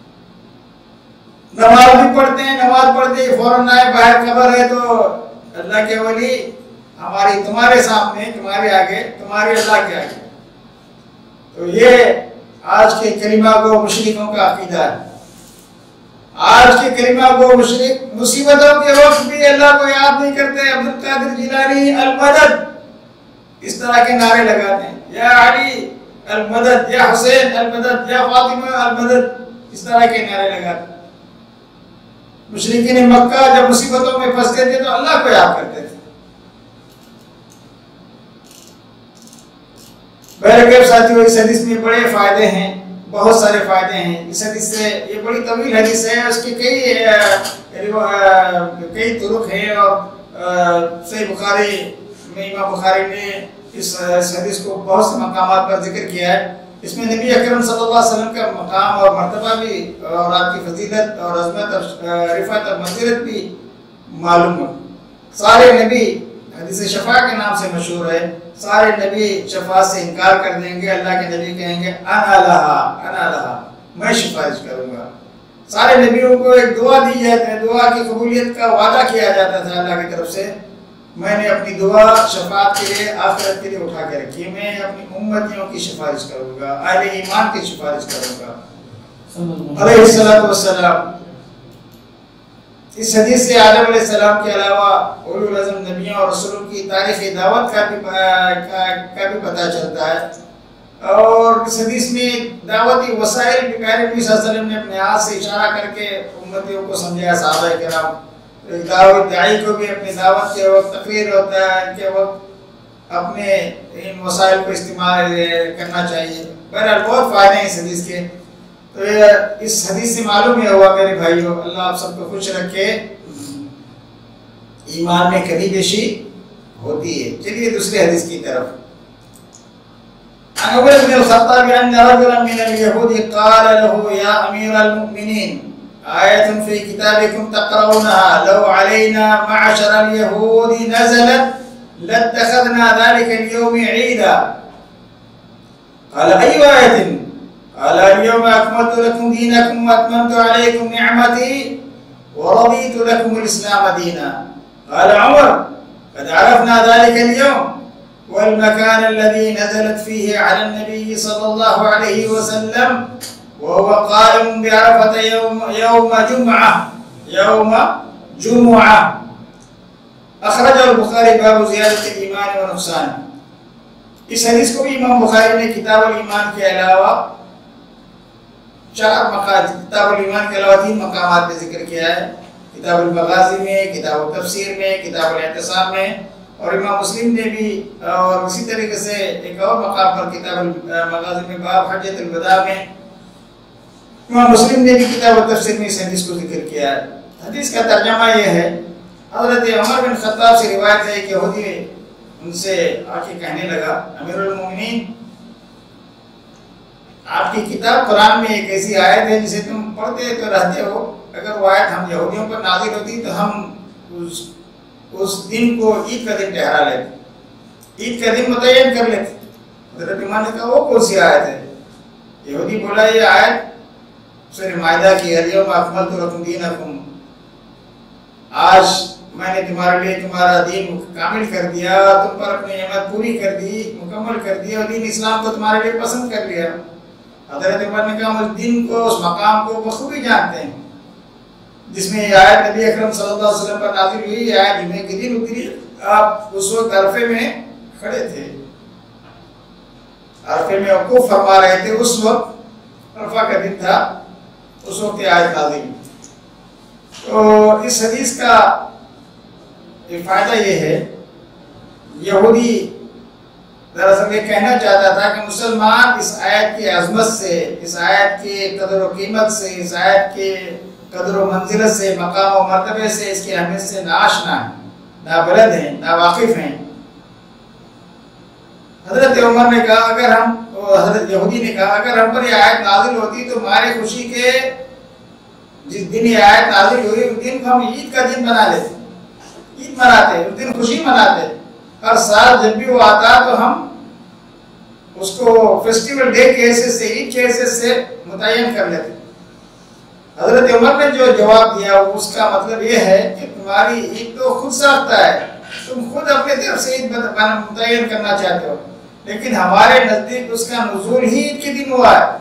नमाज भी पढ़ते हैं, नमाज पढ़ते ही फौरन आए बाहर कब्र है तो अल्लाह के वली हमारी तुम्हारे सामने, तुम्हारे आगे, तुम्हारे अल्लाह के आगे। तो ये आज के कलिमा गो मुशरिकों का अकीदा है। आज के कलिमा गो मुशरिक मुसीबतों के वक्त भी अल्लाह को याद नहीं करते। अब्दुल कादिर जिलानी अल मदद इस तरह के नारे लगाते हैं, या अली अल मदद, या हुसैन अल मदद, या फातिमा अल मदद, इस तरह के नारे लगाते। मुशरिकीन मक्का जब मुसीबतों में फंसते थे तो अल्लाह को याद करते थे। बहरकैफ साथियों, इस हदीस में बड़े फायदे हैं, बहुत सारे फायदे हैं। इस हदीस से, ये बड़ी तवील हदीस है, उसके कई तुरुक हैं और सही बुखारी में इमाम बुखारी ने इस हदीस को बहुत से मकामात पर जिक्र किया है। इसमें नबी अकरम सल्लल्लाहु अलैहि वसल्लम का मकाम और मर्तबा भी और आपकी फजीलत और अज़मत और रिफ़त और मंज़िलत भी मालूम है। सारे नबी हदीस शफा के नाम से मशहूर है। सारे नबी शफात से इनकार कर देंगे। अल्लाह के नबी कहेंगे अना लहा, मैं सिफारिश करूंगा। सारे नबियों को एक दुआ दी जाती है, दुआ की कबूलियत का वादा किया जाता था अल्लाह की तरफ से। मैंने अपनी दुआ शफात के लिए, आखिरत के लिए उठा के रखी है। मैं अपनी उम्मतियों की सिफारिश करूंगा, अहले ईमान की सिफारिश करूंगा अलैहिस्सलातु वस्सलाम। इस हदीस से आदम अलैहिस्सलाम के अलावा उलुल अज़्म नबियों और रसूलों की तारीख़ी दावत का भी पता चलता है। और इस हदीस में दावती वसाइल भी प्यारे नबी सल्लल्लाहु अलैहि वसल्लम ने अपने हाथ से इशारा करके उम्मतियों को समझाया। सहाबा किराम दावत दाई को भी अपनी दावत के वक्त तकरीर होता है, इनके वक्त अपने इन वसाइल को इस्तेमाल करना चाहिए। बहरहाल बहुत फ़ायदे हैं इस हदीस के। तो इस हदीस से मालूम ही हुआ मेरे भाइयों, अल्लाह आप सबको खुश रखे, ईमान में कमी बेशी होती है। चलिए दूसरे हदीस की तरफ। उमर इब्न अल-खत्ताब अन रजुलन मिन अल-यहूद क़ाल लहू या अमीर अल-मुमिनीन आयतुन फी किताबिकुम तक़रऊनहा लौ अलैना मअशर अल-यहूद नज़लत लत्तख़ज़ना ज़ालिका अल-यौम ईदा। क़ाल अय्यु आयतिन? क़ाल अल-यौम अकमलतु लकुम दीनकुम व अतममतु अलैकुम निअमती व रदीतु लकुम अल-इस्लाम दीना। क़ाल उमर क़द अरफ़ना ज़ालिका अल-यौम वल-मकान अल्लज़ी नज़लत फ़ीही अला नबी सल्लल्लाहु अलैहि वसल्लम वहुव क़ाइमुन बिअरफ़त यौम जुमुअह। अख़रजहु अल-बुख़ारी बाब ज़ियादतिल ईमान व नुक़सान। इस हदीस को भी इमाम बुखारी ने किताबुल ईमान के अलावा किताबुल ईमान के अलावा 3 मकामात पे जिक्र किया है। किताबुल मगाज़ी में, किताबुल तफसीर में, किताबुल एहतिसाब में, और इमाम मुस्लिम ने भी और इसी तरीके से एक और मकाम पर किताबुल मगाज़ी में बाब हज्जतुल वदा में इमाम मुस्लिम ने भी किताबुल तफसीर में इस हदीस को जिक्र किया है। हदीस का तर्जुमा ये है, हज़रत उमर बिन खत्ताब से रिवायत है कि यहूदी उनसे आके कहने लगा, अमीरुल मोमिनीन آپ کی کتاب قرآن میں ایک ایسی آیت ہے جسے تم پڑھتے تو رہتے ہو، اگر وہ آیت ہم یہودیوں پر نازل ہوتی تو ہم اس دن کو عید کا دن ٹھہرا لیتے، عید کا دن متعین کر لیتے۔ حضرت عمر نے کہا وہ کون سی آیت ہے؟ یہودی بولا یہ آیت سورہ مائدہ کی، الیوم اکملت لکم دینکم، آج میں نے تمہارے لیے تمہارا دین کامل کر دیا، تم پر اپنی نعمت پوری کر دی، مکمل کر دی، اور دین اسلام کو تمہارے لیے پسند کر لیا۔ حضرت عمر نے کہا ہم اس دن کو، اس مقام کو بخوبی جانتے ہیں جس میں یہ آیت نبی اکرم صلی اللہ علیہ وسلم پر نازل ہوئی۔ یہ آیت جمعے کے دن اتری، آپ اس وقت عرفے میں کھڑے تھے، عرفے میں وقوف فرما رہے تھے، اس وقت عرفہ کا دن تھا، اس وقت یہ آیت نازل ہوئی۔ تو اس حدیث کا فائدہ یہ ہے، یہودی دراصل یہ کہنا چاہتا تھا کہ مسلمان اس آیت کی عظمت سے، اس آیت کی قدر و قیمت سے، اس آیت کے قدر و منزلت سے، مقام و مرتبے سے، اس کی اہمیت سے ناآشنا ہیں، نابلد ہیں، ناواقف ہیں۔ حضرت عمر نے کہا اگر ہم، حضرت یہودی نے کہا اگر ہم پر یہ آیت نازل ہوتی تو ہمارے خوشی کے جس دن یہ آیت نازل ہوئی اس دن کو ہم عید کا دن بنا لیتے، عید مناتے، اس دن خوشی مناتے، ہر سال جب بھی وہ آتا تو ہم اس کو فیسٹیول ڈے کے حیثیت سے، عید کے حیثیت سے متعین کر لیتے۔ حضرت عمر نے جو جواب دیا اس کا مطلب یہ ہے کہ تمہاری عید تو خود ساختہ ہے، تم خود اپنے طرف سے عید متعین کرنا چاہتے ہو، لیکن ہمارے نزدیک اس کا نزول ہی عید کے دن ہوا ہے۔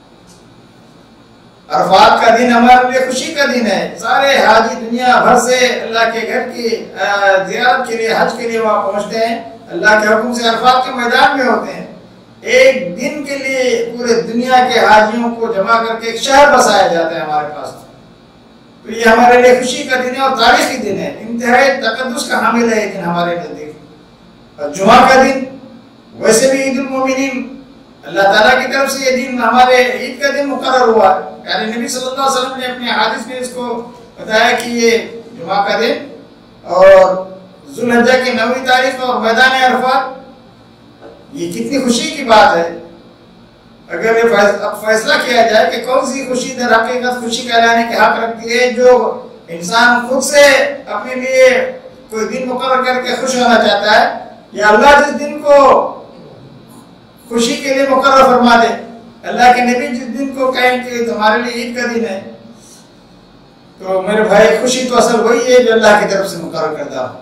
عرفات کا دن ہمارے لیے خوشی کا دن ہے، سارے حاجی دنیا بھر سے اللہ کے گھر کی زیارت کے لیے، حج کے لیے وہاں پہنچتے ہیں، اللہ کے حکم سے عرفات کے میدان میں ہوتے ہیں۔ ایک دن کے لیے پورے دنیا کے حاجیوں کو جمع کر کے ایک شہر بسایا جاتا ہے ہمارے پاس، تو یہ ہمارے لیے خوشی کا دن ہے اور تاریخی دن ہے، انتہائی تقدس کا حامل ہے یہ دن ہمارے نزدیک۔ اور جمعہ کا دن ویسے بھی عید المومنین، اللہ تعالیٰ کی طرف سے یہ دن ہمارے عید کا دن مقرر ہوا ہے، یعنی نبی صلی اللہ علیہ وسلم نے اپنے حدیث میں اس کو بتایا کہ یہ جمعہ کا دن اور ذوالحجہ کی 9ویں تاریخ اور میدان عرفات، یہ کتنی خوشی کی بات ہے۔ اگر اب فیصلہ کیا جائے کہ کون سی خوشی در حقیقت خوشی کہلانے کے حق رکھتی ہے، جو انسان خود سے اپنے لیے کوئی دن مقرر کر کے خوش ہونا چاہتا ہے، یا اللہ جس دن کو خوشی کے لیے مقرر فرما دے، اللہ کے نبی جس دن کو کہیں کہ تمہارے لیے عید کا دن ہے، تو میرے بھائی خوشی تو اصل وہی ہے جو اللہ کی طرف سے مقرر کرتا ہو۔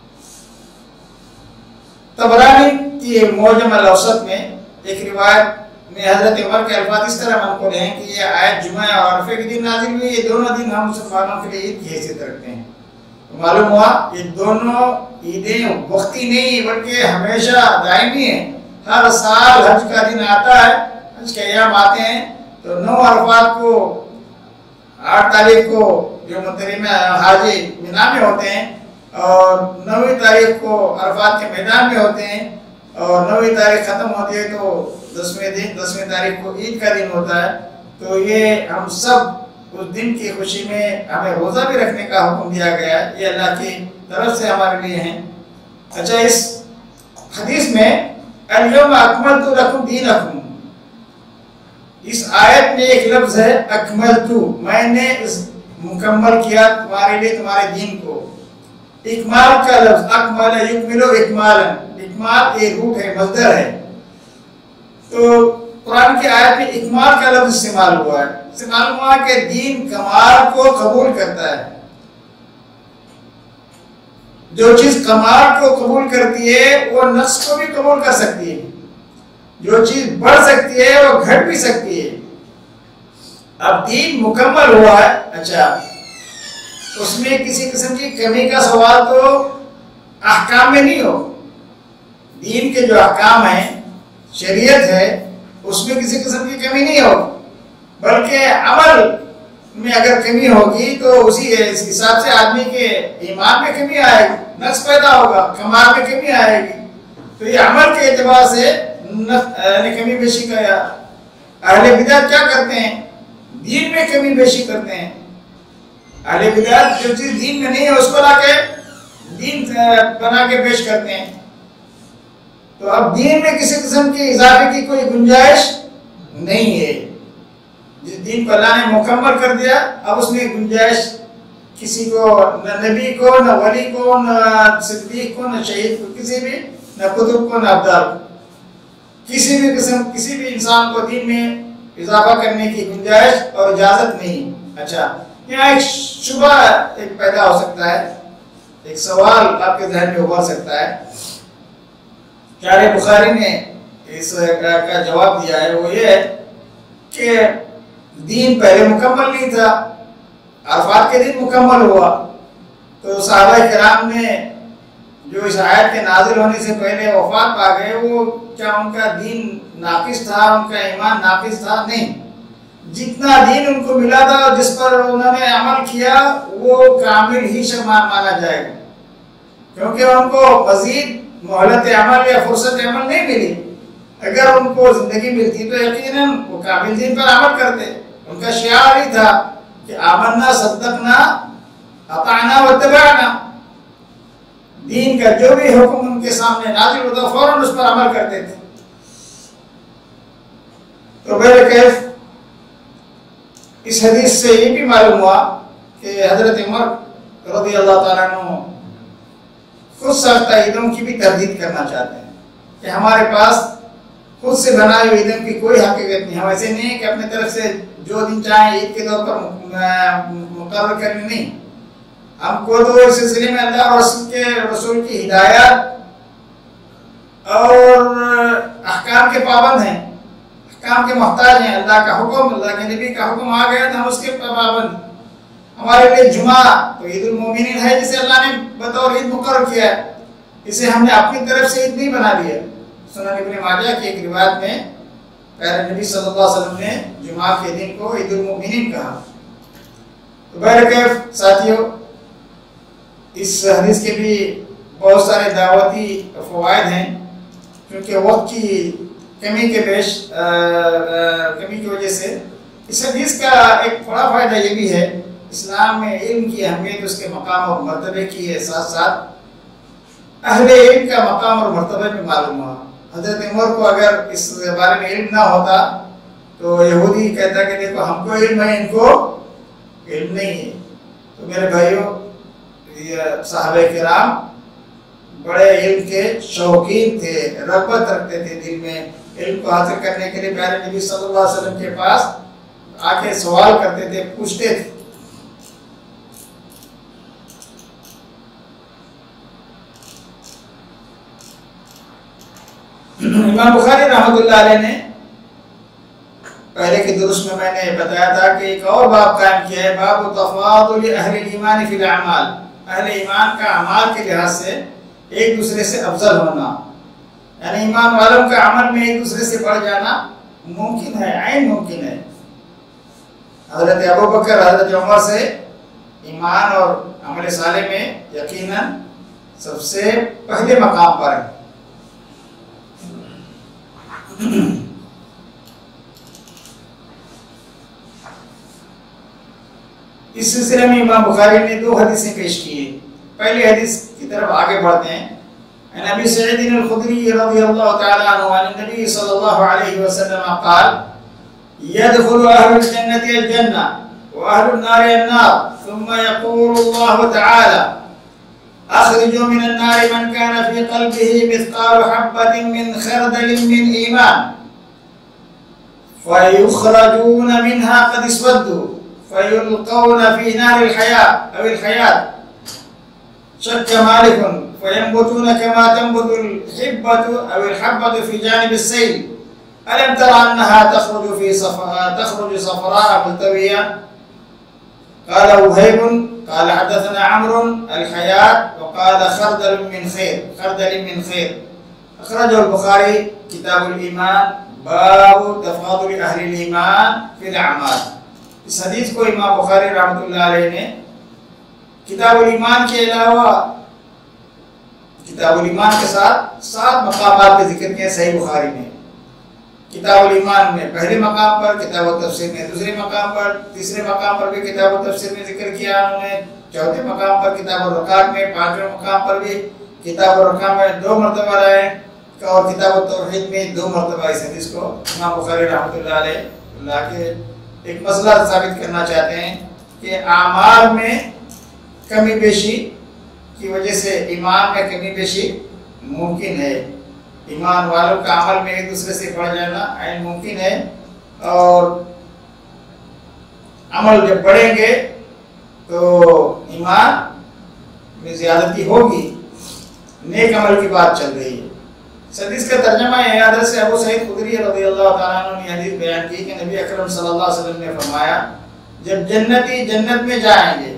طبرانی کی معجم الاوسط میں ایک روایت میں حضرت عمر کے الفاظ اس طرح منقول ہیں کہ یہ آیت جمعہ اور عرفے کے دن نازل ہوئی، یہ دونوں دن ہم مسلمانوں کے لیے عید کی حیثیت رکھتے ہیں۔ تو معلوم ہوا یہ دونوں عیدیں وقتی نہیں بلکہ ہمیشہ دائمی ہیں۔ ہر سال حج کا دن آتا ہے، حج کے ایام آتے ہیں، تو 9 عرفات کو 8 تاریخ کو جو محترم حاجی مینا میں ہوتے ہیں، اور 9ویں تاریخ کو عرفات کے میدان میں ہوتے ہیں، اور 9ویں تاریخ ختم ہوتی ہے تو 10ویں تاریخ کو عید کا دن ہوتا ہے۔ تو یہ ہم سب اس دن کی خوشی میں ہمیں روزہ بھی رکھنے کا حکم دیا گیا ہے، یہ اللہ کی طرف سے ہمارے لیے ہیں۔ اچھا، اس حدیث میں الیوم اکملت لکم دینکم، اس آیت میں ایک لفظ ہے اکملت، میں نے مکمل کیا تمہارے لیے تمہارے دین کو۔ اکمال کا لفظ اکمل یکملو اکمالا، اکمال ایک روٹ ہے، مصدر ہے، تو قرآن کی آیت میں اکمال کا لفظ استعمال ہوا ہے، استعمال ہوا کہ دین کمال کو قبول کرتا ہے۔ جو چیز کمال کو قبول کرتی ہے وہ نقص کو بھی قبول کر سکتی ہے، جو چیز بڑھ سکتی ہے وہ گھٹ بھی سکتی ہے۔ اب دین مکمل ہوا ہے، اچھا اس میں کسی قسم کی کمی کا سوال تو احکام میں نہیں ہو، دین کے جو احکام ہیں، شریعت ہے، اس میں کسی قسم کی کمی نہیں ہو، بلکہ عمل میں اگر کمی ہوگی تو اسی حساب سے آدمی کے ایمان میں کمی آئے گی، نقص پیدا ہوگا، کمال میں کمی آئے گی۔ تو یہ عمل کے اعتبار سے کمی بیشی کا، اہل بدعت کیا کرتے ہیں؟ دین میں کمی بیشی کرتے ہیں۔ اہل بدعت جو چیز دین میں نہیں ہے اس کو لا کے دین بنا کے پیش کرتے ہیں۔ تو اب دین میں کسی قسم کی اضافے کی کوئی گنجائش نہیں ہے. جس دین کو اللہ نے مکمل کر دیا اب اس میں گنجائش کسی کو نہ نبی کو نہ ولی کو نہ صدیق کو نہ شہید کو کسی بھی نہ قطب کو نہ ابدال کو کسی بھی قسم کسی بھی انسان کو دین میں اضافہ کرنے کی گنجائش اور اجازت نہیں. اچھا یہاں ایک شبہ ایک پیدا ہو سکتا ہے ایک سوال آپ کے ذہن میں ابھر سکتا ہے. شارح بخاری نے اس کا جواب دیا ہے وہ یہ ہے کہ دین پہلے مکمل نہیں تھا عرفات کے دن مکمل ہوا تو صحابہ کرام نے جو اس آیت کے نازل ہونے سے پہلے وفات پا گئے وہ کیا ان کا دین ناقص تھا ان کا ایمان ناقص تھا؟ نہیں. جتنا دین ان کو ملا تھا جس پر انہوں نے عمل کیا وہ کامل ہی شمار مانا جائے گا کیونکہ ان کو مزید مہلت عمل یا فرصت عمل نہیں ملی. اگر ان کو زندگی ملتی تو یقیناً وہ کامل دین پر عمل کرتے. ان کا شعار ہی تھا کہ آمنا صدقنا اطعنا واتبعنا. دین کا جو بھی حکم ان کے سامنے نازل ہوتا فوراً اس پر عمل کرتے تھے. تو بہرکیف اس حدیث سے یہ بھی معلوم ہوا کہ حضرت عمر رضی اللہ تعالیٰ عنہ خود ساختہ عیدوں کی بھی تردید کرنا چاہتے ہیں کہ ہمارے پاس خود سے بنائے ہوئے عیدوں کی کوئی حقیقت نہیں. ہم ایسے نہیں ہیں کہ اپنے طرف سے جو دن چاہیں عید کے طور پر مقرر کرنے نہیں. ہم کو تو اس سلسلے میں اللہ اور رسول کی ہدایات اور احکام کے پابند ہیں احکام کے محتاج ہیں. اللہ کا حکم اللہ کے نبی کا حکم آ گیا تو ہم اس کے پابند. ہمارے لیے جمعہ تو عید المومنین ہے جسے اللہ نے بطور عید مقرر کیا ہے. اسے ہم نے اپنی طرف سے عید نہیں بنا لیا. سنن ابن ماجہ کی ایک روایت میں پیارے نبی صلی اللہ علیہ وسلم نے جمعہ کے دن کو عید المومنین کہا. تو بہرکیف ساتھیو اس حدیث کے بھی بہت سارے دعوتی فوائد ہیں کیونکہ وقت کی کمی کی وجہ سے. اس حدیث کا ایک بڑا فائدہ یہ بھی ہے اسلام میں علم کی اہمیت اس کے مقام اور مرتبے کی ہے ساتھ ساتھ اہل علم کا مقام اور مرتبہ بھی معلوم ہوا. حضرت عمر کو اگر اس بارے میں علم نہ ہوتا تو یہودی کہتا کہ دیکھو ہم کو علم ہے ان کو علم نہیں ہے. تو میرے بھائیوں صحابہ کرام بڑے علم کے شوقین تھے رغبت رکھتے تھے دل میں علم کو حاصل کرنے کے لیے پیارے نبی صلی اللہ علیہ وسلم کے پاس آ کے سوال کرتے تھے پوچھتے تھے. امام بخاری رحمۃ اللہ علیہ نے پہلے کے درس میں نے بتایا تھا کہ ایک اور باب قائم کیا ہے باب تفاضل اہل الایمان فی الاعمال. اہل ایمان کا اعمال کے لحاظ سے ایک دوسرے سے افضل ہونا یعنی ایمان والوں کا عمل میں ایک دوسرے سے بڑھ جانا ممکن ہے عین ممکن ہے. حضرت ابوبکر حضرت عمر سے ایمان اور عمل صالح میں یقیناً سب سے پہلے مقام پر ہے. اس سلسلے میں امام بخاری نے دو حدیثیں پیش کی ہیں. پہلی حدیث کی طرف آگے بڑھتے ہیں. عن ابي سعيد الخدري رضي الله تعالى عنه عن النبي صلى الله عليه وسلم قال يدخل اهل الجنه الجنه واهل النار النار ثم يقول الله تعالى اخرجوا من النار من كان في قلبه مثقال حبة من خردل من ايمان فيخرجون منها قد اسودوا فيلقون في نار الحياة أو الحياة شك مالك فينبتون كما تنبت الحبة أو الحبة في جانب السيل ألم تر أنها تخرج صفراء ملتوية قال وهيب قال حدثنا عمرو الحياة وقال خردل من خير. أخرجه البخاري كتاب الإيمان باب تفاضل أهل الإيمان في الأعمال. اس حدیث کو امام بخاری رحمۃ اللہ علیہ نے کتاب الایمان کے علاوہ کتاب الایمان کے ساتھ 7 مقامات پہ ذکر کیا صحیح بخاری میں. کتاب الایمان میں پہلے مقام پر کتاب التفسیر میں دوسرے مقام پر تیسرے مقام پر بھی کتاب التفسیر میں ذکر کیا انہوں نے چوتھے مقام پر کتاب الرقاق میں 5ویں مقام پر بھی کتاب الرقاق میں 2 مرتبہ لائے का और किताब तौहीद में 2 मरतबा इस हदीस को इमाम बुखारी रहमतुल्लाह अलैह ला के एक मसला साबित करना चाहते हैं कि आमाल में कमी बेशी की वजह से ईमान में कमी बेशी मुमकिन है। ईमान वालों का अमल में एक दूसरे से बढ़ जाना ऐन मुमकिन है, और अमल जब बढ़ेंगे तो ईमान में ज़्यादती होगी। नेक अमल की बात चल रही है। इस हदीस का तर्जमा है हज़रत से अबू सईद खुदरी रज़ियल्लाहु ताला अन्हु ने हदीस बयान की कि नबी अकरम सल्लल्लाहु अलैहि वसल्लम ने फरमाया, जब जन्नती जन्नत में जाएंगे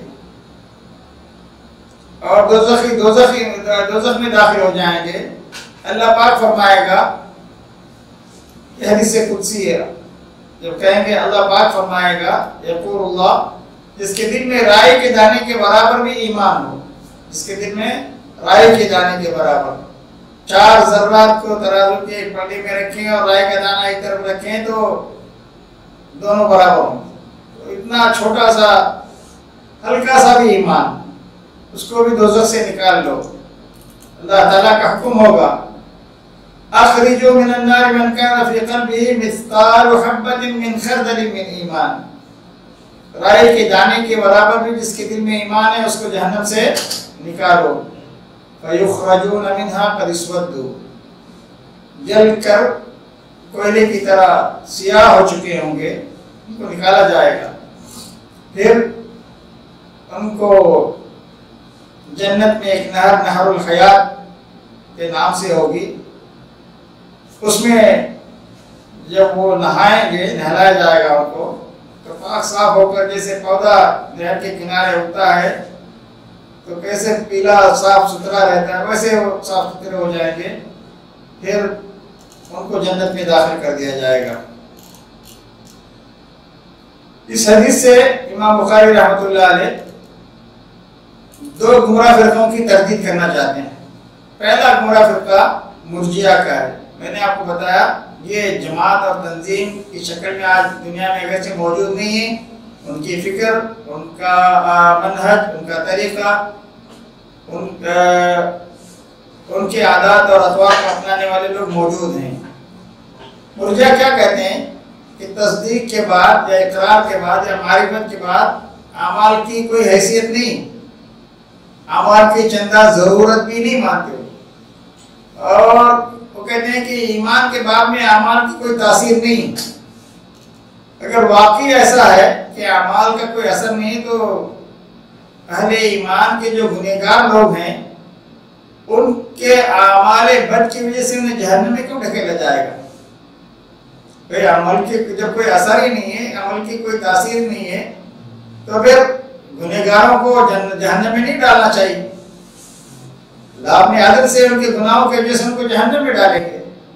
और दोज़ख में दाखिल हो जाएंगे, अल्लाह पाक फरमाएगा, ये हदीस से कुदसी है, जब कहेंगे अल्लाह पाक फरमाएगा, यक़ूलुल्लाह, जिसके दिल में राई के दाने के बराबर भी ईमान हो, जिसके दिल में राई के दाने के बराबर 4 ज़र्रात को तराजू के एक पल्ली में रखें और राई का दाना एक तरफ रखें तो दोनों बराबर हों। तो इतना छोटा सा हल्का सा भी ईमान, उसको भी दोज़ख से निकाल लो। अल्लाह ताला का हुक्म होगा, अखरिजू मिनन नार मन कान फी क़ल्बिही मिस्क़ालु हब्बतिन मिन खरदलिन मिन ईमान। राई के दाने के बराबर भी जिसके दिल में ईमान है उसको जहन्नम से निकालो। फयुख़रजून मिन्हा क़द इस्वद्दू, जल कर कोयले की तरह सियाह हो चुके होंगे, उनको निकाला जाएगा। फिर उनको जन्नत में एक नहर नहरुल हयात के नाम से होगी, उसमें जब वो नहाएंगे, नहलाया जाएगा उनको, तो पाक साफ होकर जैसे पौधा नहर के किनारे उगता है तो कैसे पीला साफ सुथरा रहता है वैसे वो साफ सुथरे हो जाएंगे। फिर उनको जन्नत में दाखिल कर दिया जाएगा। इस हदीस से इमाम बुखारी रहमतुल्लाह अलैह 2 गुमराह फिरकों की तरदीद करना चाहते हैं। पहला गुमराह फिरका मुर्जिया का है। मैंने आपको बताया ये जमात और तंजीम की शक्ल में आज दुनिया में अगरचे मौजूद नहीं है, उनकी फिक्र, उनका मनहज, उनका तरीका, उनके आदात और अतवार को अपनाने वाले लोग मौजूद हैं। मुर्जिया क्या कहते हैं कि तस्दीक के बाद या इकरार के बाद या मारिफत के बाद अमाल की कोई हैसियत नहीं, अमाल की चंदा ज़रूरत भी नहीं मानते हो। और वो कहते हैं कि ईमान के बाब में अमाल की कोई तासीर नहीं। अगर वाकई ऐसा है कि अमाल का कोई असर नहीं तो अहले ईमान के जो गुनहगार लोग हैं उनके आमाले बद की वजह से उन्हें जहन्नम में क्यों ढकेला जाएगा? भाई अमल के जब कोई असर ही नहीं है, अमल की कोई तासीर नहीं है, तो फिर गुनहगारों को जहन्नम में नहीं डालना चाहिए। अपनी आदत से उनके गुनाहों के वजह से उनको जहन्नम में डालेंगे।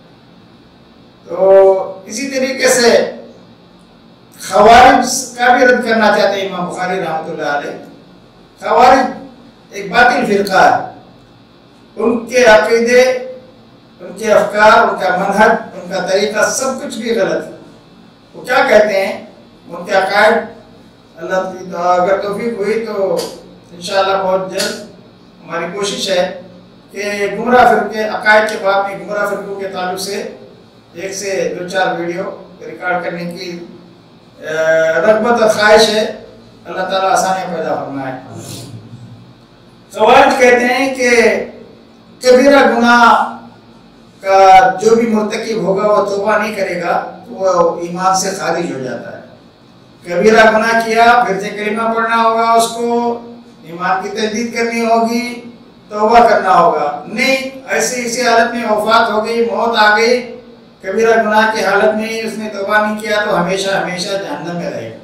तो इसी तरीके से खवारिज का भी रद्द करना चाहते हैं इमाम बुखारी रहमतुल्लाह अलैह। खवारिज एक बातिल फिरका है, उनके अकीदे, उनके अफकार, उनका मनहज, उनका तरीका सब कुछ भी गलत है। वो क्या कहते हैं, उनके अकायद, अल्लाह अगर तौफीक हुई तो इंशाअल्लाह बहुत जल्द हमारी कोशिश है कि गुमराह फिरके अकायद के बाद में गुमराह फिरकों के ताल्लुक से 1 से 2-4 वीडियो रिकॉर्ड करने की रग़बत और ख्वाहिश है। अल्लाह ताला आसानियाँ पैदा फरमाए। ख़वारिज कहते हैं कि कबीरा गुनाह का जो भी मुर्तकिब होगा वो तौबा नहीं करेगा तो वो ईमान से खारिज हो जाता है। कबीरा गुनाह किया, फिर से कलीमा पढ़ना होगा, उसको ईमान की तजदीद करनी होगी, तौबा करना होगा। नहीं, ऐसे इसी हालत में वफात हो गई, मौत आ गई, कबीरा गुनाह की हालत में ही उसने तौबा नहीं किया तो हमेशा हमेशा जहन्नम में रहेगा।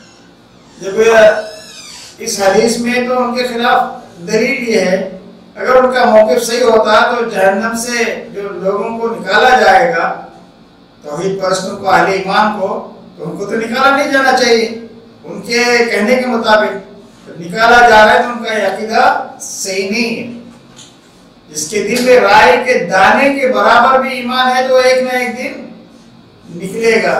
जब इस हदीस में तो उनके खिलाफ दलील ये है, अगर उनका मौक़िफ़ सही होता तो जहन्नम से जो लोगों को निकाला जाएगा, तौहीद परस्तों को, अहले ईमान को, तो उनको तो निकाला नहीं जाना चाहिए। उनके कहने के मुताबिक तो निकाला जा रहा है तो उनका अकीदा सही नहीं है। जिसके दिल में राई के दाने के बराबर भी ईमान है तो एक ना एक दिन निकलेगा।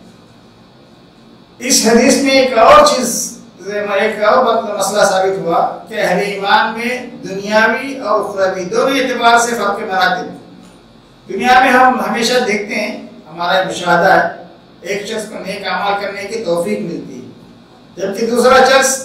इस हदीस में एक और चीज, एक और मसला साबित हुआ कि अहले ईमान में दुनियावी और उखरवी दोनों एतबार से फर्क मरातिब। دنیا میں ہم ہمیشہ دیکھتے ہیں، ہمارا مشاہدہ ہے، ایک شخص کو نیک اعمال کرنے کی توفیق ملتی ہے، جبکہ دوسرا شخص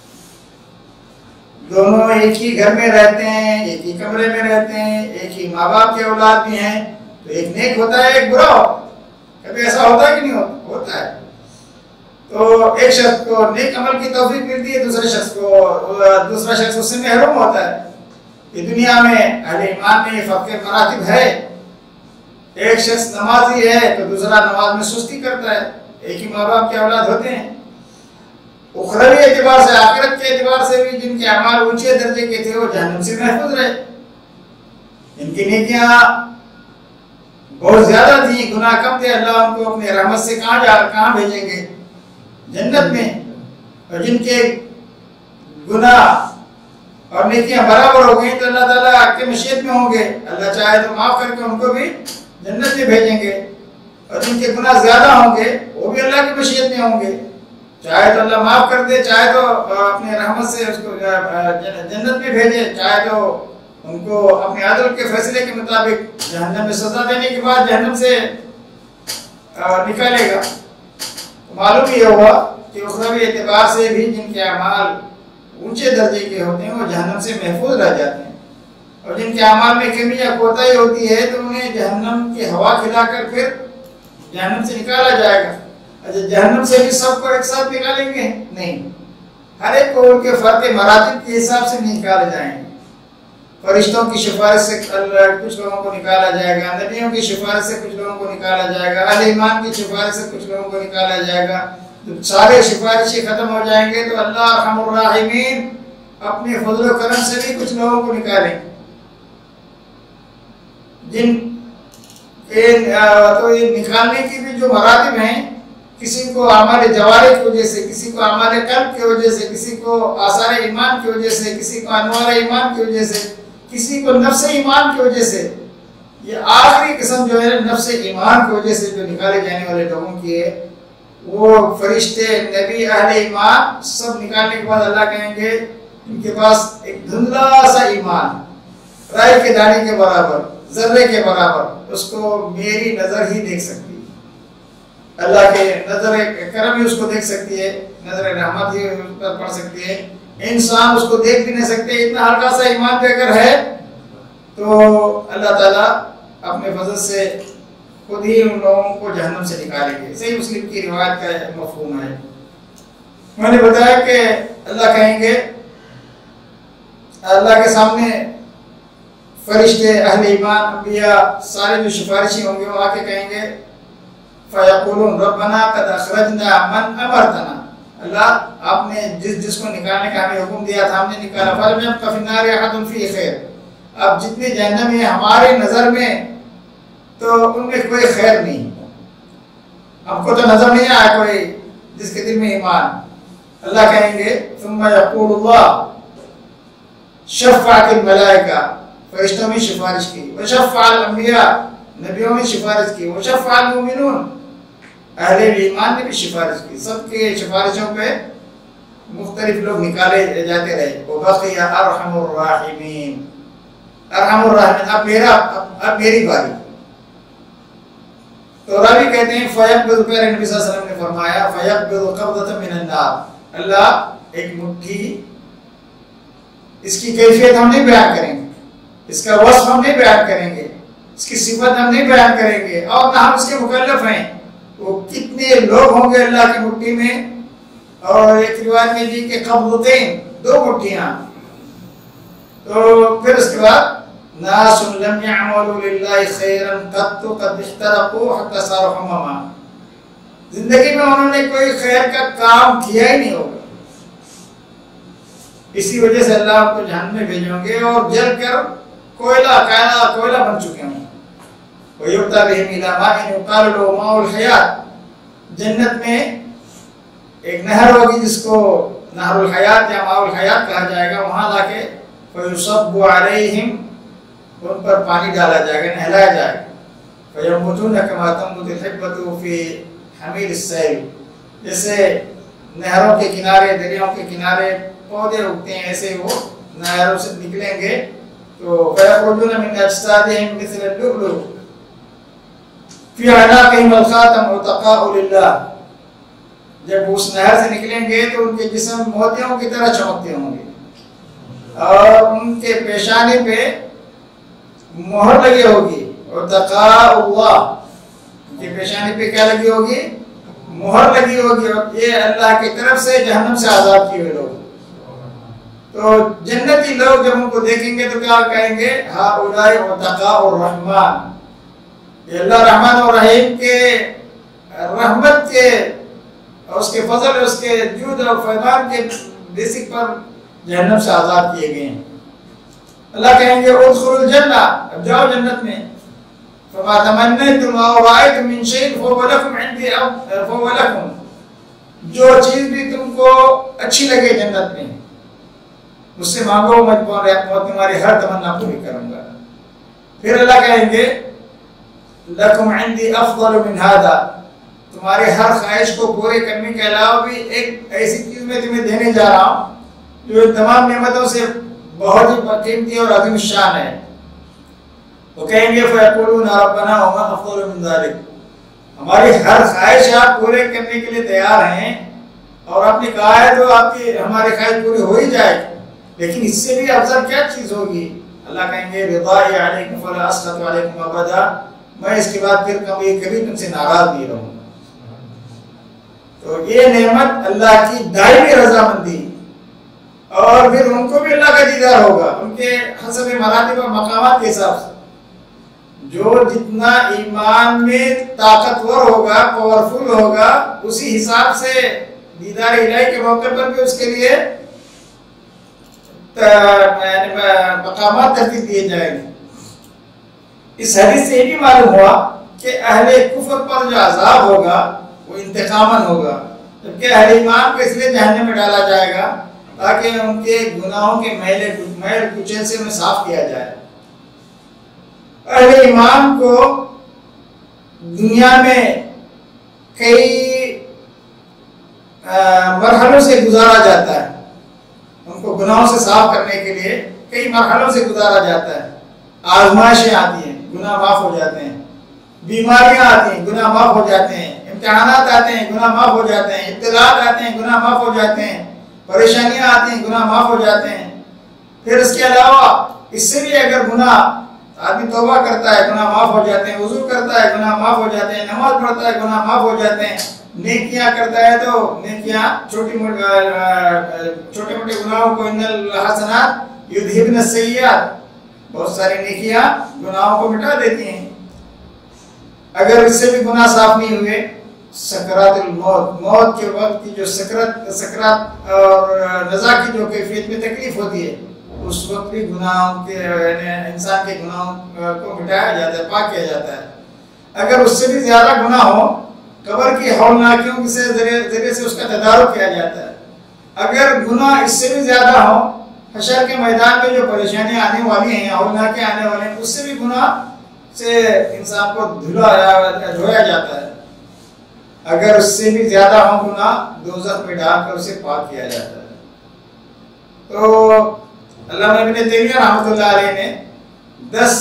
دونوں ایک ہی گھر میں رہتے ہیں، ایک ہی کمرے میں رہتے ہیں، ایک ہی ماں باپ کے اولاد بھی ہیں، تو ایک نیک ہوتا ہے ایک برا ہوتا ہے۔ کبھی ایسا ہوتا ہے کہ نہیں ہوتا ہے؟ تو ایک شخص کو نیک عمل کی توفیق ملتی ہے، دوسرا شخص اس سے محروم ہوتا ہے۔ یہ دنیا میں اہل ایمان میں یہ فرق مراتب ہے۔ ایک شخص نمازی ہے تو دوسرا نماز میں سستی کرتا ہے، ایک ہی ماں باپ کے اولاد ہوتے ہیں۔ اخروی اعتبار سے، آخرت کے اعتبار سے بھی جن کے اعمال اونچے درجے کے تھے وہ جہنم سے محفوظ رہے، ان کی نیکیاں بہت زیادہ تھیں، گناہ کم تھے، اللہ ان کو اپنے رحمت سے کہاں بھیجیں گے؟ جنت میں۔ اور جن کے گناہ اور نیکیاں برابر ہو گئی تو اللہ تعالیٰ آپ کے مشیت میں ہوں گے، اللہ چاہے تو معاف کر کے ان کو بھی جنت میں بھیجیں گے۔ اور جن کے گناہ زیادہ ہوں گے وہ بھی اللہ کی مشیت میں ہوں گے، چاہے تو اللہ معاف کر دے، چاہے تو اپنے رحمت سے اس کو جنت میں بھیجے، چاہے تو ان کو اپنے عدل کے فیصلے کے مطابق جہنم میں سزا دینے کے بعد جہنم سے نکالے گا۔ معلوم یہ ہوا کہ اخروی اعتبار سے بھی جن کے اعمال اونچے درجے کے ہوتے ہیں وہ جہنم سے محفوظ رہ جاتے ہیں، اور جن کے اعمال میں کمی یا کوتاہی ہوتی ہے تو انہیں جہنم کی ہوا کھلا کر پھر جہنم سے نکالا جائے گا۔ اچھا، جہنم سے بھی سب کو ایک ساتھ نکالیں گے؟ نہیں، ہر ایک کو ان کے فرق مراتب کے حساب سے نکالے جائیں گے۔ فرشتوں کی سفارش سے کچھ لوگوں کو نکالا جائے گا، نبیوں کی سفارش سے کچھ لوگوں کو نکالا جائے گا، اہل ایمان کی سفارش سے کچھ لوگوں کو نکالا جائے گا۔ جب سارے سفارشی ختم ہو جائیں گے تو اللہ ارحم الراحمین اپنے فضل و کرم سے بھی کچھ لوگوں کو نکالیں گے۔ تو یہ نکالنے کی بھی جو مراتب ہیں، کسی کو اعمال جوارح کی وجہ سے، کسی کو اعمال قلب کی وجہ سے، کسی کو آثار ایمان کی وجہ سے، کسی کو انوار ایمان کی وجہ سے، کسی کو نفس ایمان کی وجہ سے، یہ آخری قسم جو ہے نفس ایمان کی وجہ سے جو نکالے جانے والے لوگوں کی ہے، وہ فرشتے، نبی، اہل ایمان سب نکالنے کے بعد اللہ کہیں گے ان کے پاس ایک دھندلا سا ایمان، رائے کے دانے کے برابر، ذرے کے برابر، اس کو میری نظر ہی دیکھ سکتی ہے، اللہ کے نظر کرم ہی اس کو دیکھ سکتی ہے، نظر رحمت ہی اس پر پڑ سکتی ہے، انسان اس کو دیکھ بھی نہیں سکتے۔ اتنا ہلکا سا ایمان بھی اگر ہے تو اللہ تعالیٰ اپنے فضل سے خود ہی ان لوگوں کو جہنم سے نکالیں گے۔ صحیح مسلم کی روایت کا مفہوم ہے۔ میں نے بتایا کہ اللہ کہیں گے، اللہ کے سامنے فرشتے، اہل ایمان، انبیاء، سارے جو سفارشی ہوں گے وہ آ کے کہیں گے فَيَقُولُونَ رَبَّنَا قَدْ أَخْرَجْنَا مَنْ أَمَرْتَنَا، اللہ آپ نے جس کو نکالنے کا ہمیں حکم دیا تھا ہم نے نکالا، فَلَمْ يَبْقَ فِي النَّارِ أَحَدٌ فِيهِ خَيْرٌ، اب جتنے جہنم ہیں ہماری نظر میں تو ان میں کوئی خیر نہیں، ہم کو تو نظر نہیں آیا کوئی جس کے دل میں ایمان۔ اللہ کہیں گے ثم یقول اللہ شفعت الملائکہ، فرشتوں میں سفارش کی، وشفع الانبیاء، نبیوں نے سفارش کی، وشفع المؤمنون، اہل ایمان نے بھی سفارش کی، سب کے سفارشوں پہ مختلف لوگ نکالے جاتے رہے۔ وبقی ارحم الراحمین، ارحم الراحمین، اب میری باری۔ تو راوی کہتے ہیں فیقبض، پہلے نبی صلی اللہ علیہ وسلم نے فرمایا فیقبض قبضۃ من النار، اللہ ایک مٹھی، اس کی کیفیت ہم نہیں بیان کریں گے، اس کا وصف ہم نہیں بیان کریں گے، اس کی صفت ہم نہیں بیان کریں گے، اور نہ ہم اس کے مکلف ہیں۔ وہ کتنے لوگ ہوں گے اللہ کی مٹھی میں، اور ایک روایت میں دی کہ قبضتین، دو مٹھیاں۔ تو پھر اس کے بعد ناس لم يعملوا لله خيرا قط قد احترقوا حتى صاروا حمما، زندگی میں انہوں نے کوئی خیر کا کام کیا ہی نہیں ہوگا، اسی وجہ سے اللہ ان کو جہنم میں بھیجیں گے اور جل کر کوئلہ بن چکے ہوں۔ وَيُؤْتَى بِهِمْ إِلَىٰ مَاءٍ يُقَالُ لَهُ مَاءُ الْحَيَاةِ، جنت میں ایک نہر ہوگی جس کو نہر الحیات یا ماء الحیات کہا جائے گا، وہاں لا کے فَيُصَبُّ عَلَيْهِمْ، ان پر پانی ڈالا جائے گا، نہلایا جائے گا۔ فَيَنْبُتُونَ كَمَا تَنْبُتُ الْحِبَّةُ فِي حَمِيلِ السَّيْلِ، جیسے نہروں کے کنارے، دریاؤں کے کنارے پودے اگتے ہیں، ایسے وہ نہروں سے نکلیں گے۔ تو فَيَخْرُجُونَ مِنْ أَجْسَادِهِمْ مِثْلَ اللُّؤْلُؤِ، فی اعناقہم الخاتم عتقاء للہ، جب اس نہر سے نکلیں گے تو ان کے جسم موتیوں کی طرح چمکتے ہوں گے اور ان کے پیشانی پہ مہر لگی ہوگی، عتقاء اللہ، ان کے پیشانی پہ کیا لگی ہوگی؟ مہر لگی ہوگی، اور یہ اللہ کی طرف سے جہنم سے آزاد کیے ہوئے لوگ۔ تو جنتی لوگ جب ان کو دیکھیں گے تو کیا کہیں گے؟ ہؤلاء عتقاء الرحمن، یہ اللہ رحمان اور رحیم کے رحمت کے اور اس کے فضل اور اس کے جود اور فیضان کے بیسک پر جہنم سے آزاد کیے گئے ہیں۔ اللہ کہیں گے ادخلوا الجنہ، اب جاؤ جنت میں، فما تمنیتم او رأیتم من شیء فهو لکم عندی فهو لکم، جو چیز بھی تم کو اچھی لگے جنت میں مجھ سے مانگو، میں تمہاری ہر تمنا پوری کروں گا۔ پھر اللہ کہیں گے لکم عندی افضل من هذا، تمہارے ہر خواہش کو پورے کرنے کے علاوہ بھی ایک ایسی چیز میں تمہیں دینے جا رہا ہوں جو ان تمام نعمتوں سے بہت ہی قیمتی اور عظیم شان ہے۔ وہ کہیں گے فیقولون ربنا وما افضل من ذلک، ہماری ہر خواہش آپ پورے کرنے کے لیے تیار ہیں اور آپ نے کہا ہے تو آپ کی ہماری خواہش پوری ہو ہی جائے، لیکن اس سے بھی افضل کیا چیز ہوگی؟ اللہ کہیں گے رضائی علیکم فلا اسخط علیکم ابدا، میں اس کے بعد پھر کبھی تم سے ناراض نہیں رہوں گا۔ تو یہ نعمت اللہ کی دائمی رضامندی، اور پھر ان کو بھی اللہ کا دیدار ہوگا ان کے حسب مراتب و مقامات کے حساب سے۔ جو جتنا ایمان میں طاقتور ہوگا، پاورفل ہوگا، اسی حساب سے دیدار الہی کے موقع پر بھی اس کے لیے مقامات ترتیب دیے جائیں گے۔ اس حدیث سے یہ بھی معلوم ہوا کہ اہل کفر پر جو عذاب ہوگا وہ انتقاماً ہوگا، جبکہ اہل ایمان کو اس لیے جہنم میں ڈالا جائے گا تاکہ ان کے گناہوں کے میل کچیل سے انہیں صاف کیا جائے۔ اہل ایمان کو دنیا میں کئی مرحلوں سے گزارا جاتا ہے، ان کو گناہوں سے صاف کرنے کے لیے کئی مرحلوں سے گزارا جاتا ہے۔ آزمائشیں آتی ہیں، گناہ معاف ہو جاتے ہیں، بیماریاں آتی ہیں، گناہ معاف ہو جاتے ہیں، امتحانات آتے ہیں، گناہ معاف ہو جاتے ہیں، ابتلاءات آتے ہیں، گناہ معاف ہو جاتے ہیں، پریشانیاں آتی ہیں، گناہ معاف ہو جاتے ہیں۔ پھر اس کے علاوہ اس سے بھی اگر گناہ آدمی توبہ کرتا ہے گناہ معاف ہو جاتے ہیں، وضو کرتا ہے گناہ معاف ہو جاتے ہیں، نماز پڑھتا ہے گناہ معاف ہو جاتے ہیں، نیکیاں کرتا ہے تو نیکیاں چھوٹے موٹے گناہوں کو ان الحسنات یذہبن السیئات، بہت ساری نیکیاں گناہوں کو مٹا دیتی ہیں۔ اگر اس سے بھی گناہ صاف نہیں ہوئے، سکرات الموت، موت کے وقت کی جو سکرات اور نزا کی جو کیفیت میں تکلیف ہوتی ہے، اس وقت بھی گناہوں کے انسان کے گناہوں کو مٹایا جاتا ہے، پاک کیا جاتا ہے۔ اگر اس سے بھی زیادہ گناہ ہو، قبر کی ہولناکیوں سے ذریعے سے اس کا تدارک کیا جاتا ہے۔ اگر گناہ اس سے بھی زیادہ ہو، حشر کے میدان میں جو پریشانیاں آنے والی ہیں، ہولناکیاں آنے والے ہیں، اس سے بھی گناہ سے انسان کو دھویا جاتا ہے۔ اگر اس سے بھی زیادہ ہو گناہ، دوزخ میں ڈال کر اسے پاک کیا جاتا ہے۔ تو علامہ ابن تیمیہ رحمۃ اللہ علیہ نے 10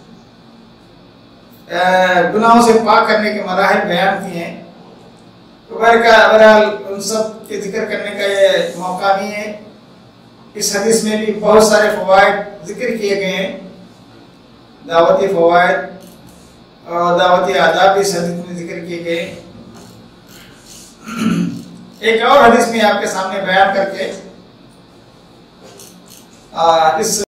گناہوں سے پاک کرنے کے مراحل بیان کیے ہیں۔ بہرحال ان سب کے ذکر کرنے کا یہ موقع نہیں ہے۔ اس حدیث میں بھی بہت سارے فوائد ذکر کیے گئے ہیں، دعوتی فوائد اور دعوتی آداب اس حدیث میں ذکر کیے گئے۔ ایک اور حدیث میں آپ کے سامنے بیان کر کے اس